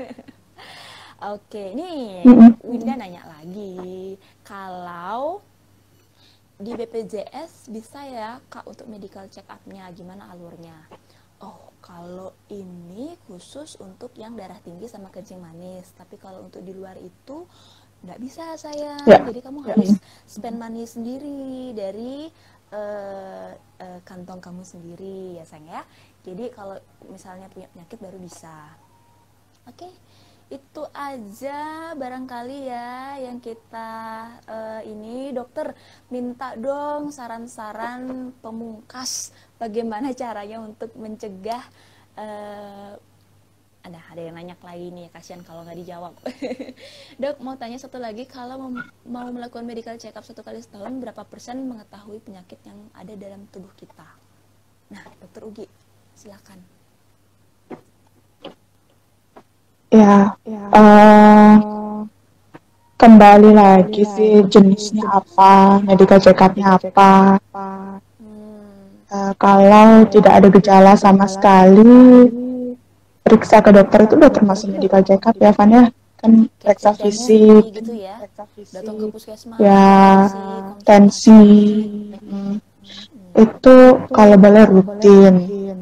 Oke, ini Winda nanya lagi, kalau di B P J S bisa ya Kak untuk medical check up-nya, gimana alurnya? Oh, kalau ini khusus untuk yang darah tinggi sama kencing manis, tapi kalau untuk di luar itu nggak bisa sayang, ya. Jadi kamu harus spend money sendiri dari uh, uh, kantong kamu sendiri ya sayang ya. Jadi kalau misalnya punya penyakit baru bisa. Oke. Okay. Itu aja barangkali ya yang kita uh, ini dokter minta dong saran-saran pemungkas bagaimana caranya untuk mencegah uh, ada ada yang nanya lagi nih, kasihan kalau nggak dijawab. Dok mau tanya satu lagi, kalau mau, mau melakukan medical check up satu kali setahun berapa persen mengetahui penyakit yang ada dalam tubuh kita? Nah dokter Ugi silakan. Ya, uh, Kembali lagi sih jenisnya apa, medical check-up-nya apa. Hmm. Uh, kalau tidak ada gejala sama sekali, periksa ke dokter itu udah termasuk medical check-up ya, Van ya? Kan Kayak periksa cek tensi fisik, gitu ya, datang ke puskesmas, ya cek tensi, tensi. konsultasi. Hmm. Itu kalau boleh rutin.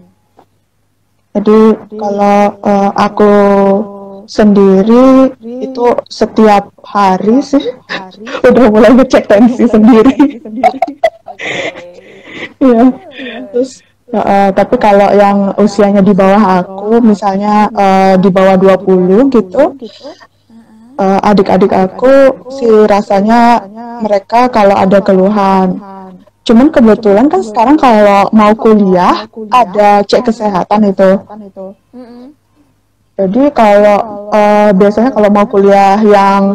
Jadi kalau uh, aku sendiri itu setiap hari sih udah mulai ngecek tensi sendiri. Oke. Iya. Eh, Terus uh, tapi kalau yang usianya di bawah aku, misalnya uh, di bawah dua puluh gitu, uh, adik-adik aku sih rasanya mereka kalau ada keluhan. Cuman kebetulan kan sekarang kalau mau kuliah ada cek kesehatan itu. mm-mm. Jadi kalau uh, biasanya kalau mau kuliah yang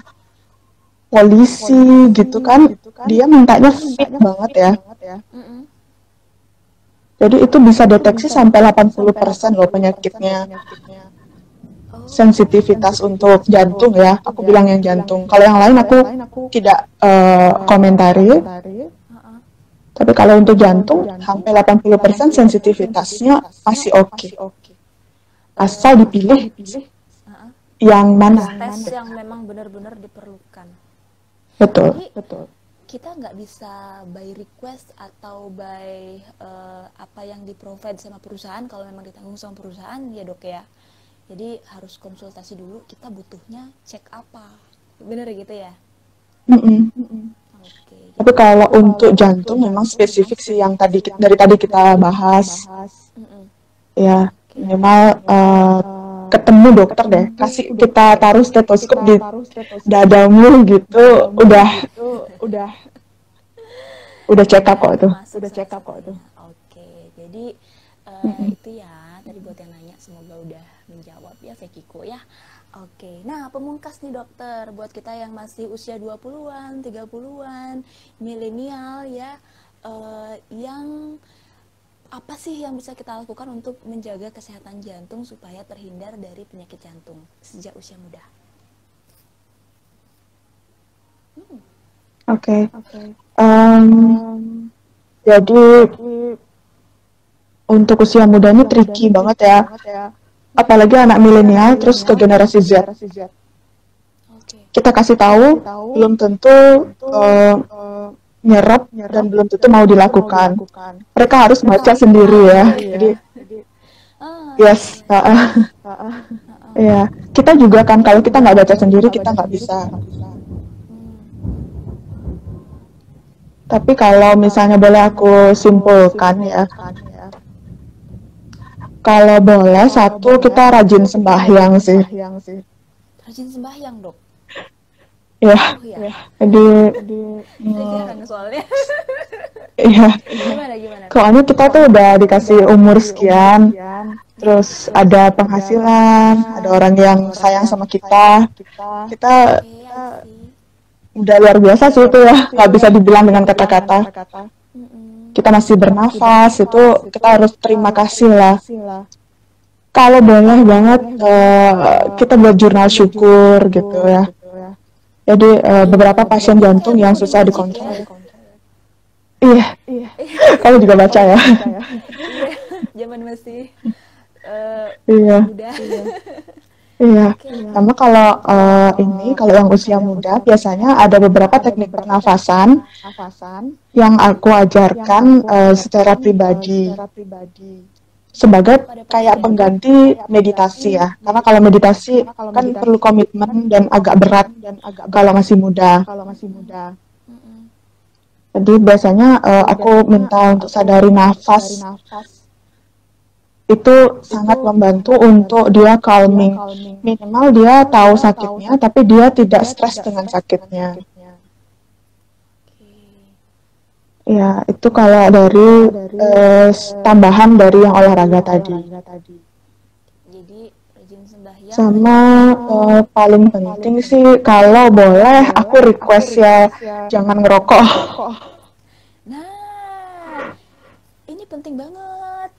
polisi gitu kan, dia mintanya fit banget ya. Mm-mm. Jadi itu bisa deteksi sampai delapan puluh persen loh penyakitnya. Oh, Sensitivitas untuk jantung ya, aku bilang yang jantung. Kalau yang lain aku tidak uh, komentari. uh-uh. Tapi kalau untuk jantung, hampir delapan puluh persen sensitivitasnya masih oke. Okay. Asal dipilih Uh-uh. yang mana. tes yang memang benar-benar diperlukan. Betul. Jadi kita nggak bisa by request atau by uh, apa yang di-provide sama perusahaan, kalau memang ditanggung sama perusahaan ya dok ya. Jadi harus konsultasi dulu, kita butuhnya cek apa. Bener gitu ya? Mm-mm. Oke. Tapi kalau untuk jantung memang spesifik sih yang tadi dari tadi kita bahas. Mm-mm. Ya, minimal uh, ketemu dokter deh. Kasih kita taruh stetoskop di dadamu gitu, udah udah udah check up kok itu. Udah check up kok itu. Oke. Jadi uh, itu ya tadi buat yang nanya, semoga udah menjawab ya Vekiko ya. Oke, nah pemungkas nih dokter, buat kita yang masih usia dua puluhan, tiga puluhan, milenial ya, uh, yang apa sih yang bisa kita lakukan untuk menjaga kesehatan jantung supaya terhindar dari penyakit jantung sejak usia muda? Hmm. Oke. Okay. Um, jadi untuk usia muda ini tricky banget ya. Apalagi anak milenial terus ke generasi Z. Kita kasih tahu belum tentu uh, nyerap dan belum tentu mau dilakukan. Mereka harus baca sendiri ya. Jadi yes, ya kita juga kan kalau kita nggak baca sendiri kita nggak bisa. Tapi kalau misalnya boleh aku simpulkan ya. Kalau boleh, satu kita rajin sembahyang sih. Rajin sembahyang dok? Ya, oh, ya. jadi jarang soalnya. Iya. Gimana gimana? Soalnya kita tuh udah dikasih umur sekian, terus ada penghasilan, ada orang yang sayang sama kita. Kita udah luar biasa sih itu ya, nggak bisa dibilang dengan kata-kata. Kita masih bernafas, itu kita harus terima kasih lah. Kalau boleh banget uh, kita buat jurnal syukur gitu ya. Jadi uh, beberapa pasien jantung yang susah dikontrol. Iya, kamu juga baca ya. Iya, zaman masih uh, iya. muda. Iya, sama kalau uh, ini, kalau yang usia muda, biasanya ada beberapa teknik pernafasan yang aku ajarkan uh, secara pribadi, sebagai kayak pengganti meditasi ya. Karena kalau meditasi kan perlu komitmen dan agak berat kalau masih muda. Jadi biasanya uh, aku minta untuk sadari nafas. Itu sangat membantu untuk dia calming. Minimal dia tahu sakitnya, tapi dia tidak stres dengan sakitnya. Ya, itu kalau dari eh, tambahan dari yang olahraga tadi. Jadi rajin sembahyang. Sama eh, paling penting sih, kalau boleh aku request ya jangan ngerokok. Nah, ini penting banget.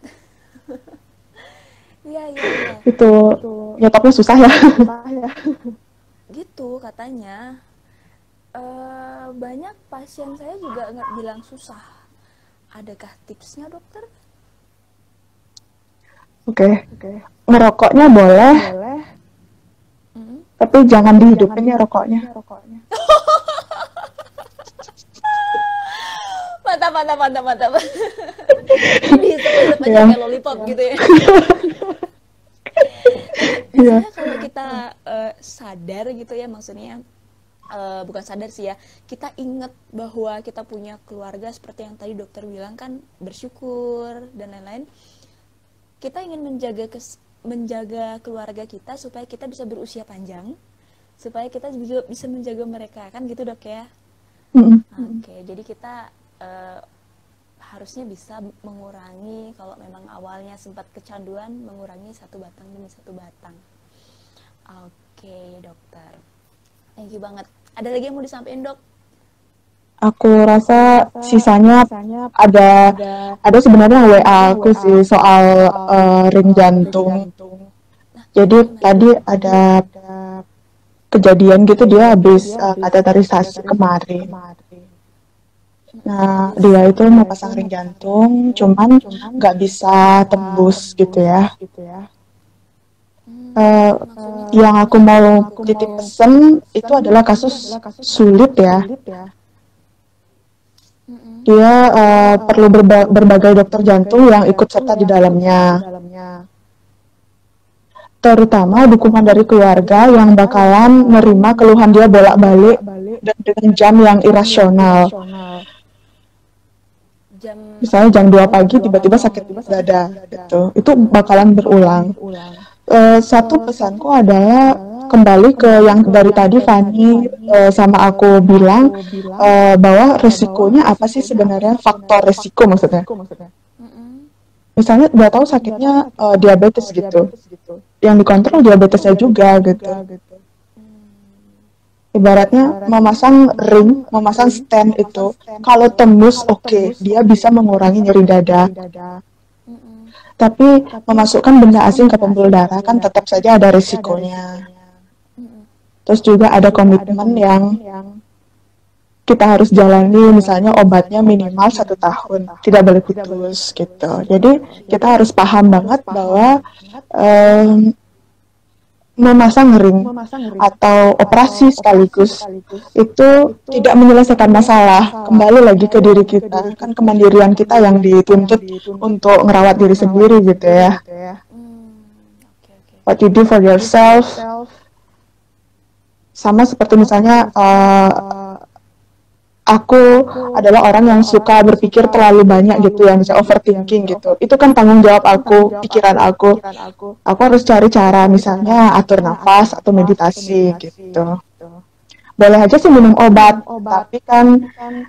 Iya, iya, iya. Itu nyetopnya susah ya. Gitu. itu katanya uh, banyak pasien saya juga nggak bilang susah. Adakah tipsnya dokter? Oke, okay. Ngerokoknya boleh, Mm-hmm. tapi jangan dihidupin ya rokoknya. Mantap, mantap, mantap, mantap. Dihisap-hisap aja Yeah. kayak lollipop yeah. gitu ya. Biasanya yeah. kalau kita uh, sadar gitu ya, maksudnya uh, bukan sadar sih ya, kita ingat bahwa kita punya keluarga seperti yang tadi dokter bilang kan, bersyukur dan lain-lain. Kita ingin menjaga kes, menjaga keluarga kita supaya kita bisa berusia panjang, supaya kita juga bisa menjaga mereka, kan gitu dok ya. Mm-hmm. Oke, okay, jadi kita uh, harusnya bisa mengurangi, kalau memang awalnya sempat kecanduan, mengurangi satu batang demi satu batang. Oke okay, dokter, thank you banget. Ada lagi yang mau disampaikan dok? Aku rasa sisanya ada ada sebenarnya W A aku sih soal uh, ring jantung. Nah, jadi tadi ada kejadian gitu, dia habis uh, kateterisasi kemarin. Nah, dia itu mau pasang ring jantung, cuman nggak bisa tembus gitu ya. Uh, yang aku mau titip pesen itu adalah kasus sulit ya. Dia uh, perlu berba- berbagai dokter jantung yang ikut serta di dalamnya. Terutama dukungan dari keluarga yang bakalan menerima keluhan dia bolak-balik dan dengan jam yang irasional. Misalnya jam dua pagi tiba-tiba sakit dada gitu. Itu bakalan berulang. Uh, satu pesanku adalah kembali ke yang dari tadi Fanny uh, sama aku bilang uh, bahwa resikonya apa sih sebenarnya, faktor resiko maksudnya. Misalnya udah tahu sakitnya uh, diabetes gitu, yang dikontrol diabetesnya juga gitu. Ibaratnya memasang ring, memasang stent itu, kalau tembus oke, okay, dia bisa mengurangi nyeri dada. Tapi memasukkan benda asing ke pembuluh darah kan tetap saja ada risikonya. Terus juga ada komitmen yang kita harus jalani, misalnya obatnya minimal satu tahun, tidak boleh putus gitu. Jadi kita harus paham banget bahwa um, memasang ring atau operasi sekaligus itu tidak menyelesaikan masalah. Kembali lagi ke diri kita, kan kemandirian kita yang dituntut untuk ngerawat diri sendiri gitu ya. What you do for yourself, sama seperti misalnya uh, aku adalah orang yang suka berpikir terlalu banyak gitu ya, misalnya overthinking gitu. Itu kan tanggung jawab aku, pikiran aku. Aku harus cari cara, misalnya atur nafas atau meditasi gitu. Boleh aja sih minum obat, tapi kan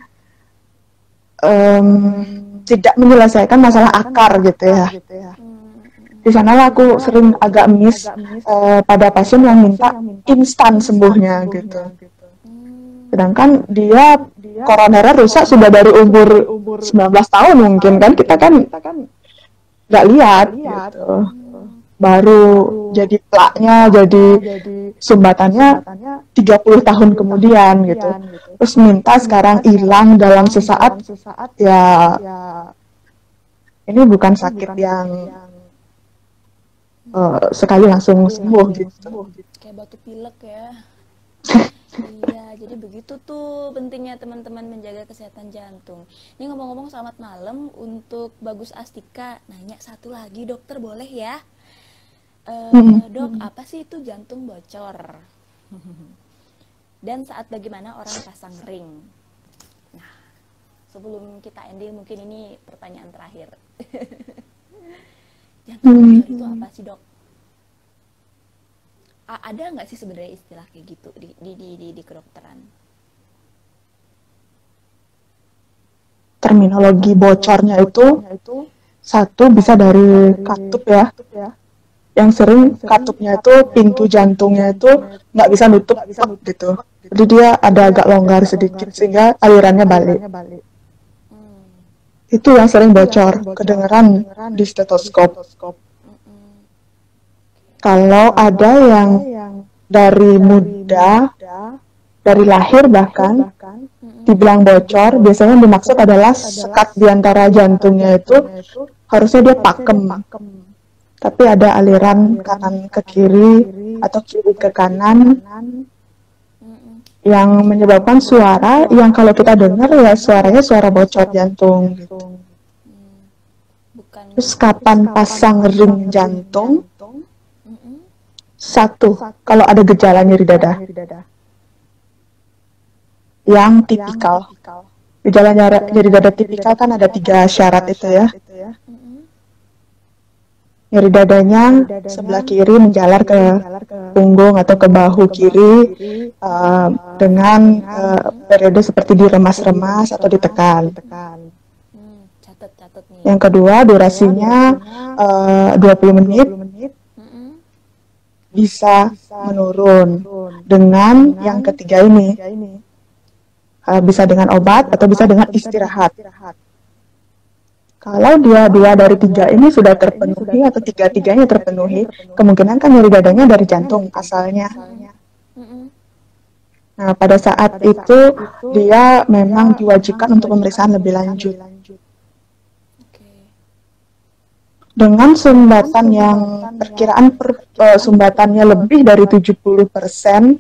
um, tidak menyelesaikan masalah akar gitu ya. Di sanalah aku sering agak miss uh, pada pasien yang minta instan sembuhnya gitu. Sedangkan dia koronernya rusak sudah dari umur sembilan belas tahun mungkin kan, kita kan nggak lihat gitu. Baru jadi plaknya, jadi sumbatannya tiga puluh tahun kemudian gitu. Terus minta sekarang hilang dalam sesaat, ya ini bukan sakit yang uh, sekali langsung sembuh gitu. Kayak batuk pilek ya. Iya, jadi begitu tuh pentingnya teman-teman menjaga kesehatan jantung. Ini ngomong-ngomong selamat malam untuk Bagus Astika. Nanya satu lagi dokter boleh ya? Uh, dok, apa sih itu jantung bocor? Dan saat bagaimana orang pasang ring? Nah, sebelum kita ending mungkin ini pertanyaan terakhir. Jantung bocor itu apa sih dok? Ada nggak sih sebenarnya istilah kayak gitu di di di di, di kedokteran? Terminologi bocornya itu satu bisa dari katup ya, yang sering katupnya itu pintu jantungnya itu nggak bisa nutup gitu, jadi dia ada agak longgar sedikit sehingga alirannya balik. Itu yang sering bocor, kedengeran di stetoskop. Kalau ada yang dari muda, dari lahir bahkan, dibilang bocor, biasanya yang dimaksud adalah sekat di antara jantungnya itu harusnya dia pakem. Tapi ada aliran kanan ke kiri atau kiri ke kanan yang menyebabkan suara yang kalau kita dengar ya suaranya suara bocor jantung gitu. Bukan. Terus kapan pasang ring jantung? Satu, kalau ada gejala nyeri dada yang tipikal. Gejala nyeri dada tipikal kan ada tiga syarat itu ya. Nyeri dadanya sebelah kiri menjalar ke punggung atau ke bahu kiri uh, dengan uh, periode seperti diremas-remas atau ditekan. Hmm, catat, catat nih. Yang kedua, durasinya uh, dua puluh menit bisa menurun. Dengan yang ketiga ini, uh, bisa dengan obat atau bisa dengan istirahat. Kalau dia dua dari tiga ini sudah terpenuhi atau tiga-tiganya terpenuhi, kemungkinan kan nyeri dadanya dari jantung asalnya. Nah, pada saat itu dia memang diwajibkan untuk pemeriksaan lebih lanjut. Dengan sumbatan yang perkiraan per, uh, sumbatannya lebih dari tujuh puluh persen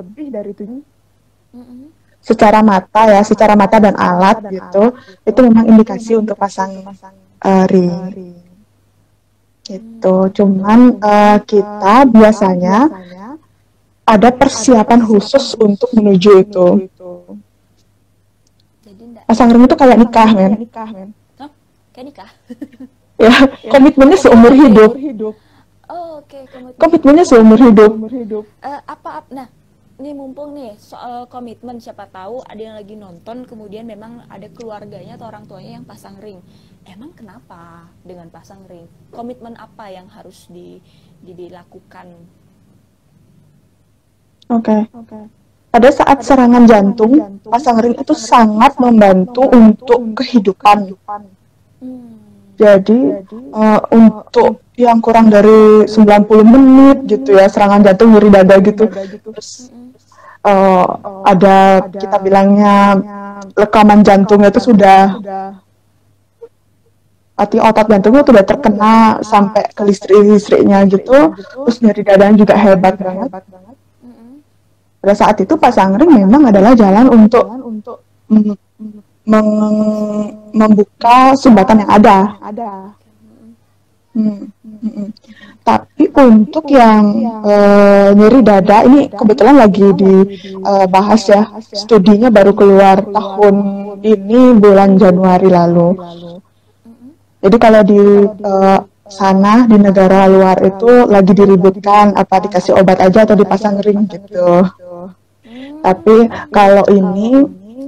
secara mata ya, secara mata dan alat gitu, itu memang indikasi untuk pasang uh, ring. Gitu. Cuman uh, kita biasanya ada persiapan khusus untuk menuju itu. Pasang ring itu kayak nikah, men. Oh, kayak nikah. Ya, komitmennya seumur hidup. Oh, oke, okay. Komitmen. Komitmennya seumur hidup. Uh, apa, apa, nah, ini mumpung nih soal komitmen, siapa tahu ada yang lagi nonton kemudian memang ada keluarganya atau orang tuanya yang pasang ring. Emang kenapa dengan pasang ring? Komitmen apa yang harus di, di dilakukan? Oke. Okay. Okay. Pada saat serangan jantung, pasang ring itu sangat membantu untuk kehidupan. Hmm. Jadi uh, untuk yang kurang dari sembilan puluh menit gitu ya, serangan jantung nyeri dada gitu. Terus uh, ada kita bilangnya rekaman jantungnya itu sudah, arti otot jantungnya itu sudah terkena sampai ke listrik-listriknya gitu. Terus nyeri dadanya juga hebat banget. Pada saat itu pasang ring memang adalah jalan untuk mm, meng- membuka sumbatan yang ada. Hmm. Hmm. Tapi untuk yang uh, nyeri dada ini kebetulan lagi dibahas uh, ya, studinya baru keluar tahun ini bulan Januari lalu. Jadi kalau di uh, sana di negara luar itu lagi diributkan apa dikasih obat aja atau dipasang ring gitu. Tapi kalau ini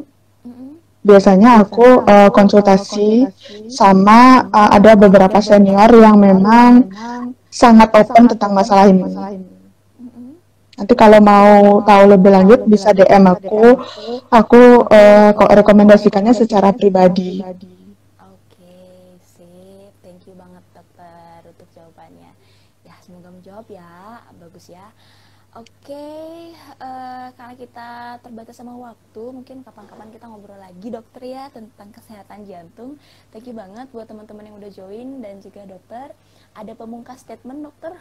biasanya aku uh, konsultasi sama uh, ada beberapa senior yang memang sangat open tentang masalah ini. Nanti kalau mau tahu lebih lanjut bisa D M aku. Aku uh, rekomendasikannya secara pribadi. Oke, sip. Thank you banget dokter untuk jawabannya. Ya, semoga menjawab ya. Bagus ya. Oke, uh, karena kita terbatas sama waktu, mungkin kapan-kapan kita ngobrol lagi dokter ya tentang kesehatan jantung. Thank you banget buat teman-teman yang udah join dan juga dokter. Ada pemungkas statement dokter?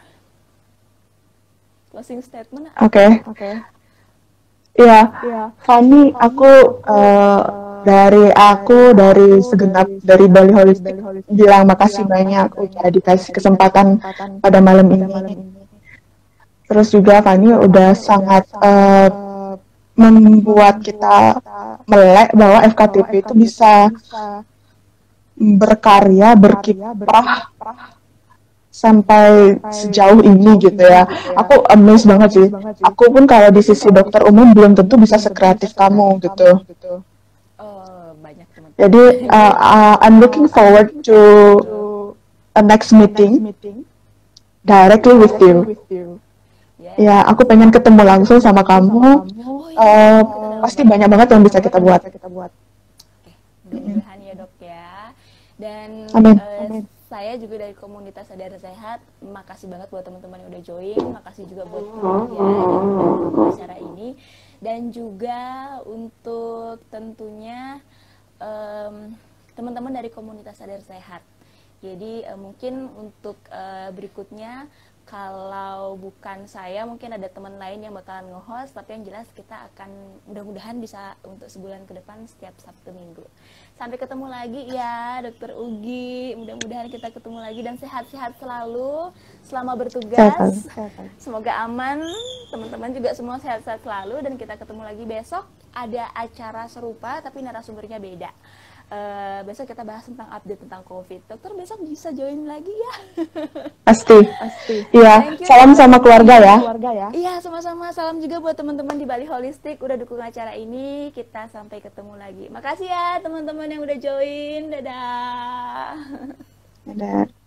Closing statement? Oke. Okay. Oke. Okay. Iya, Fanny, aku uh, dari aku dari segenap dari Bali Holistik bilang makasih banyak udah dikasih kesempatan pada malam ini. Terus juga Fanny udah sangat uh, membuat kita melek bahwa F K T P itu bisa berkarya, berkiprah sampai sejauh ini gitu ya. Aku amazed banget sih. Aku pun kalau di sisi dokter umum belum tentu bisa sekreatif kamu gitu. Oh, banyak teman-teman. Jadi uh, uh, I'm looking forward to a next meeting directly with you. Ya, aku pengen ketemu langsung sama kamu. Uh, pasti banyak banget yang bisa kita buat. Oke, mudah-mudahan ya dok ya. Dan Amin. Uh, saya juga dari komunitas Sadar Sehat. Makasih banget buat teman-teman yang udah join. Makasih juga buat Claudia yang udah mendukung acara ini. Dan juga untuk tentunya um, teman-teman dari komunitas Sadar Sehat. Jadi uh, mungkin untuk uh, berikutnya, kalau bukan saya, mungkin ada teman lain yang bakalan nge-host, tapi yang jelas kita akan mudah-mudahan bisa untuk sebulan ke depan setiap Sabtu Minggu. Sampai ketemu lagi ya Dokter Ugi, mudah-mudahan kita ketemu lagi dan sehat-sehat selalu selama bertugas. Semoga aman, teman-teman juga semua sehat-sehat selalu, dan kita ketemu lagi besok. Ada acara serupa tapi narasumbernya beda. Uh, besok kita bahas tentang update tentang COVID. Dokter besok bisa join lagi ya? Pasti. Pasti. Iya. Salam sama keluarga ya. Iya, sama-sama. Salam juga buat teman-teman di Bali Holistik udah dukung acara ini. Kita sampai ketemu lagi. Makasih ya teman-teman yang udah join. Dadah. Dadah.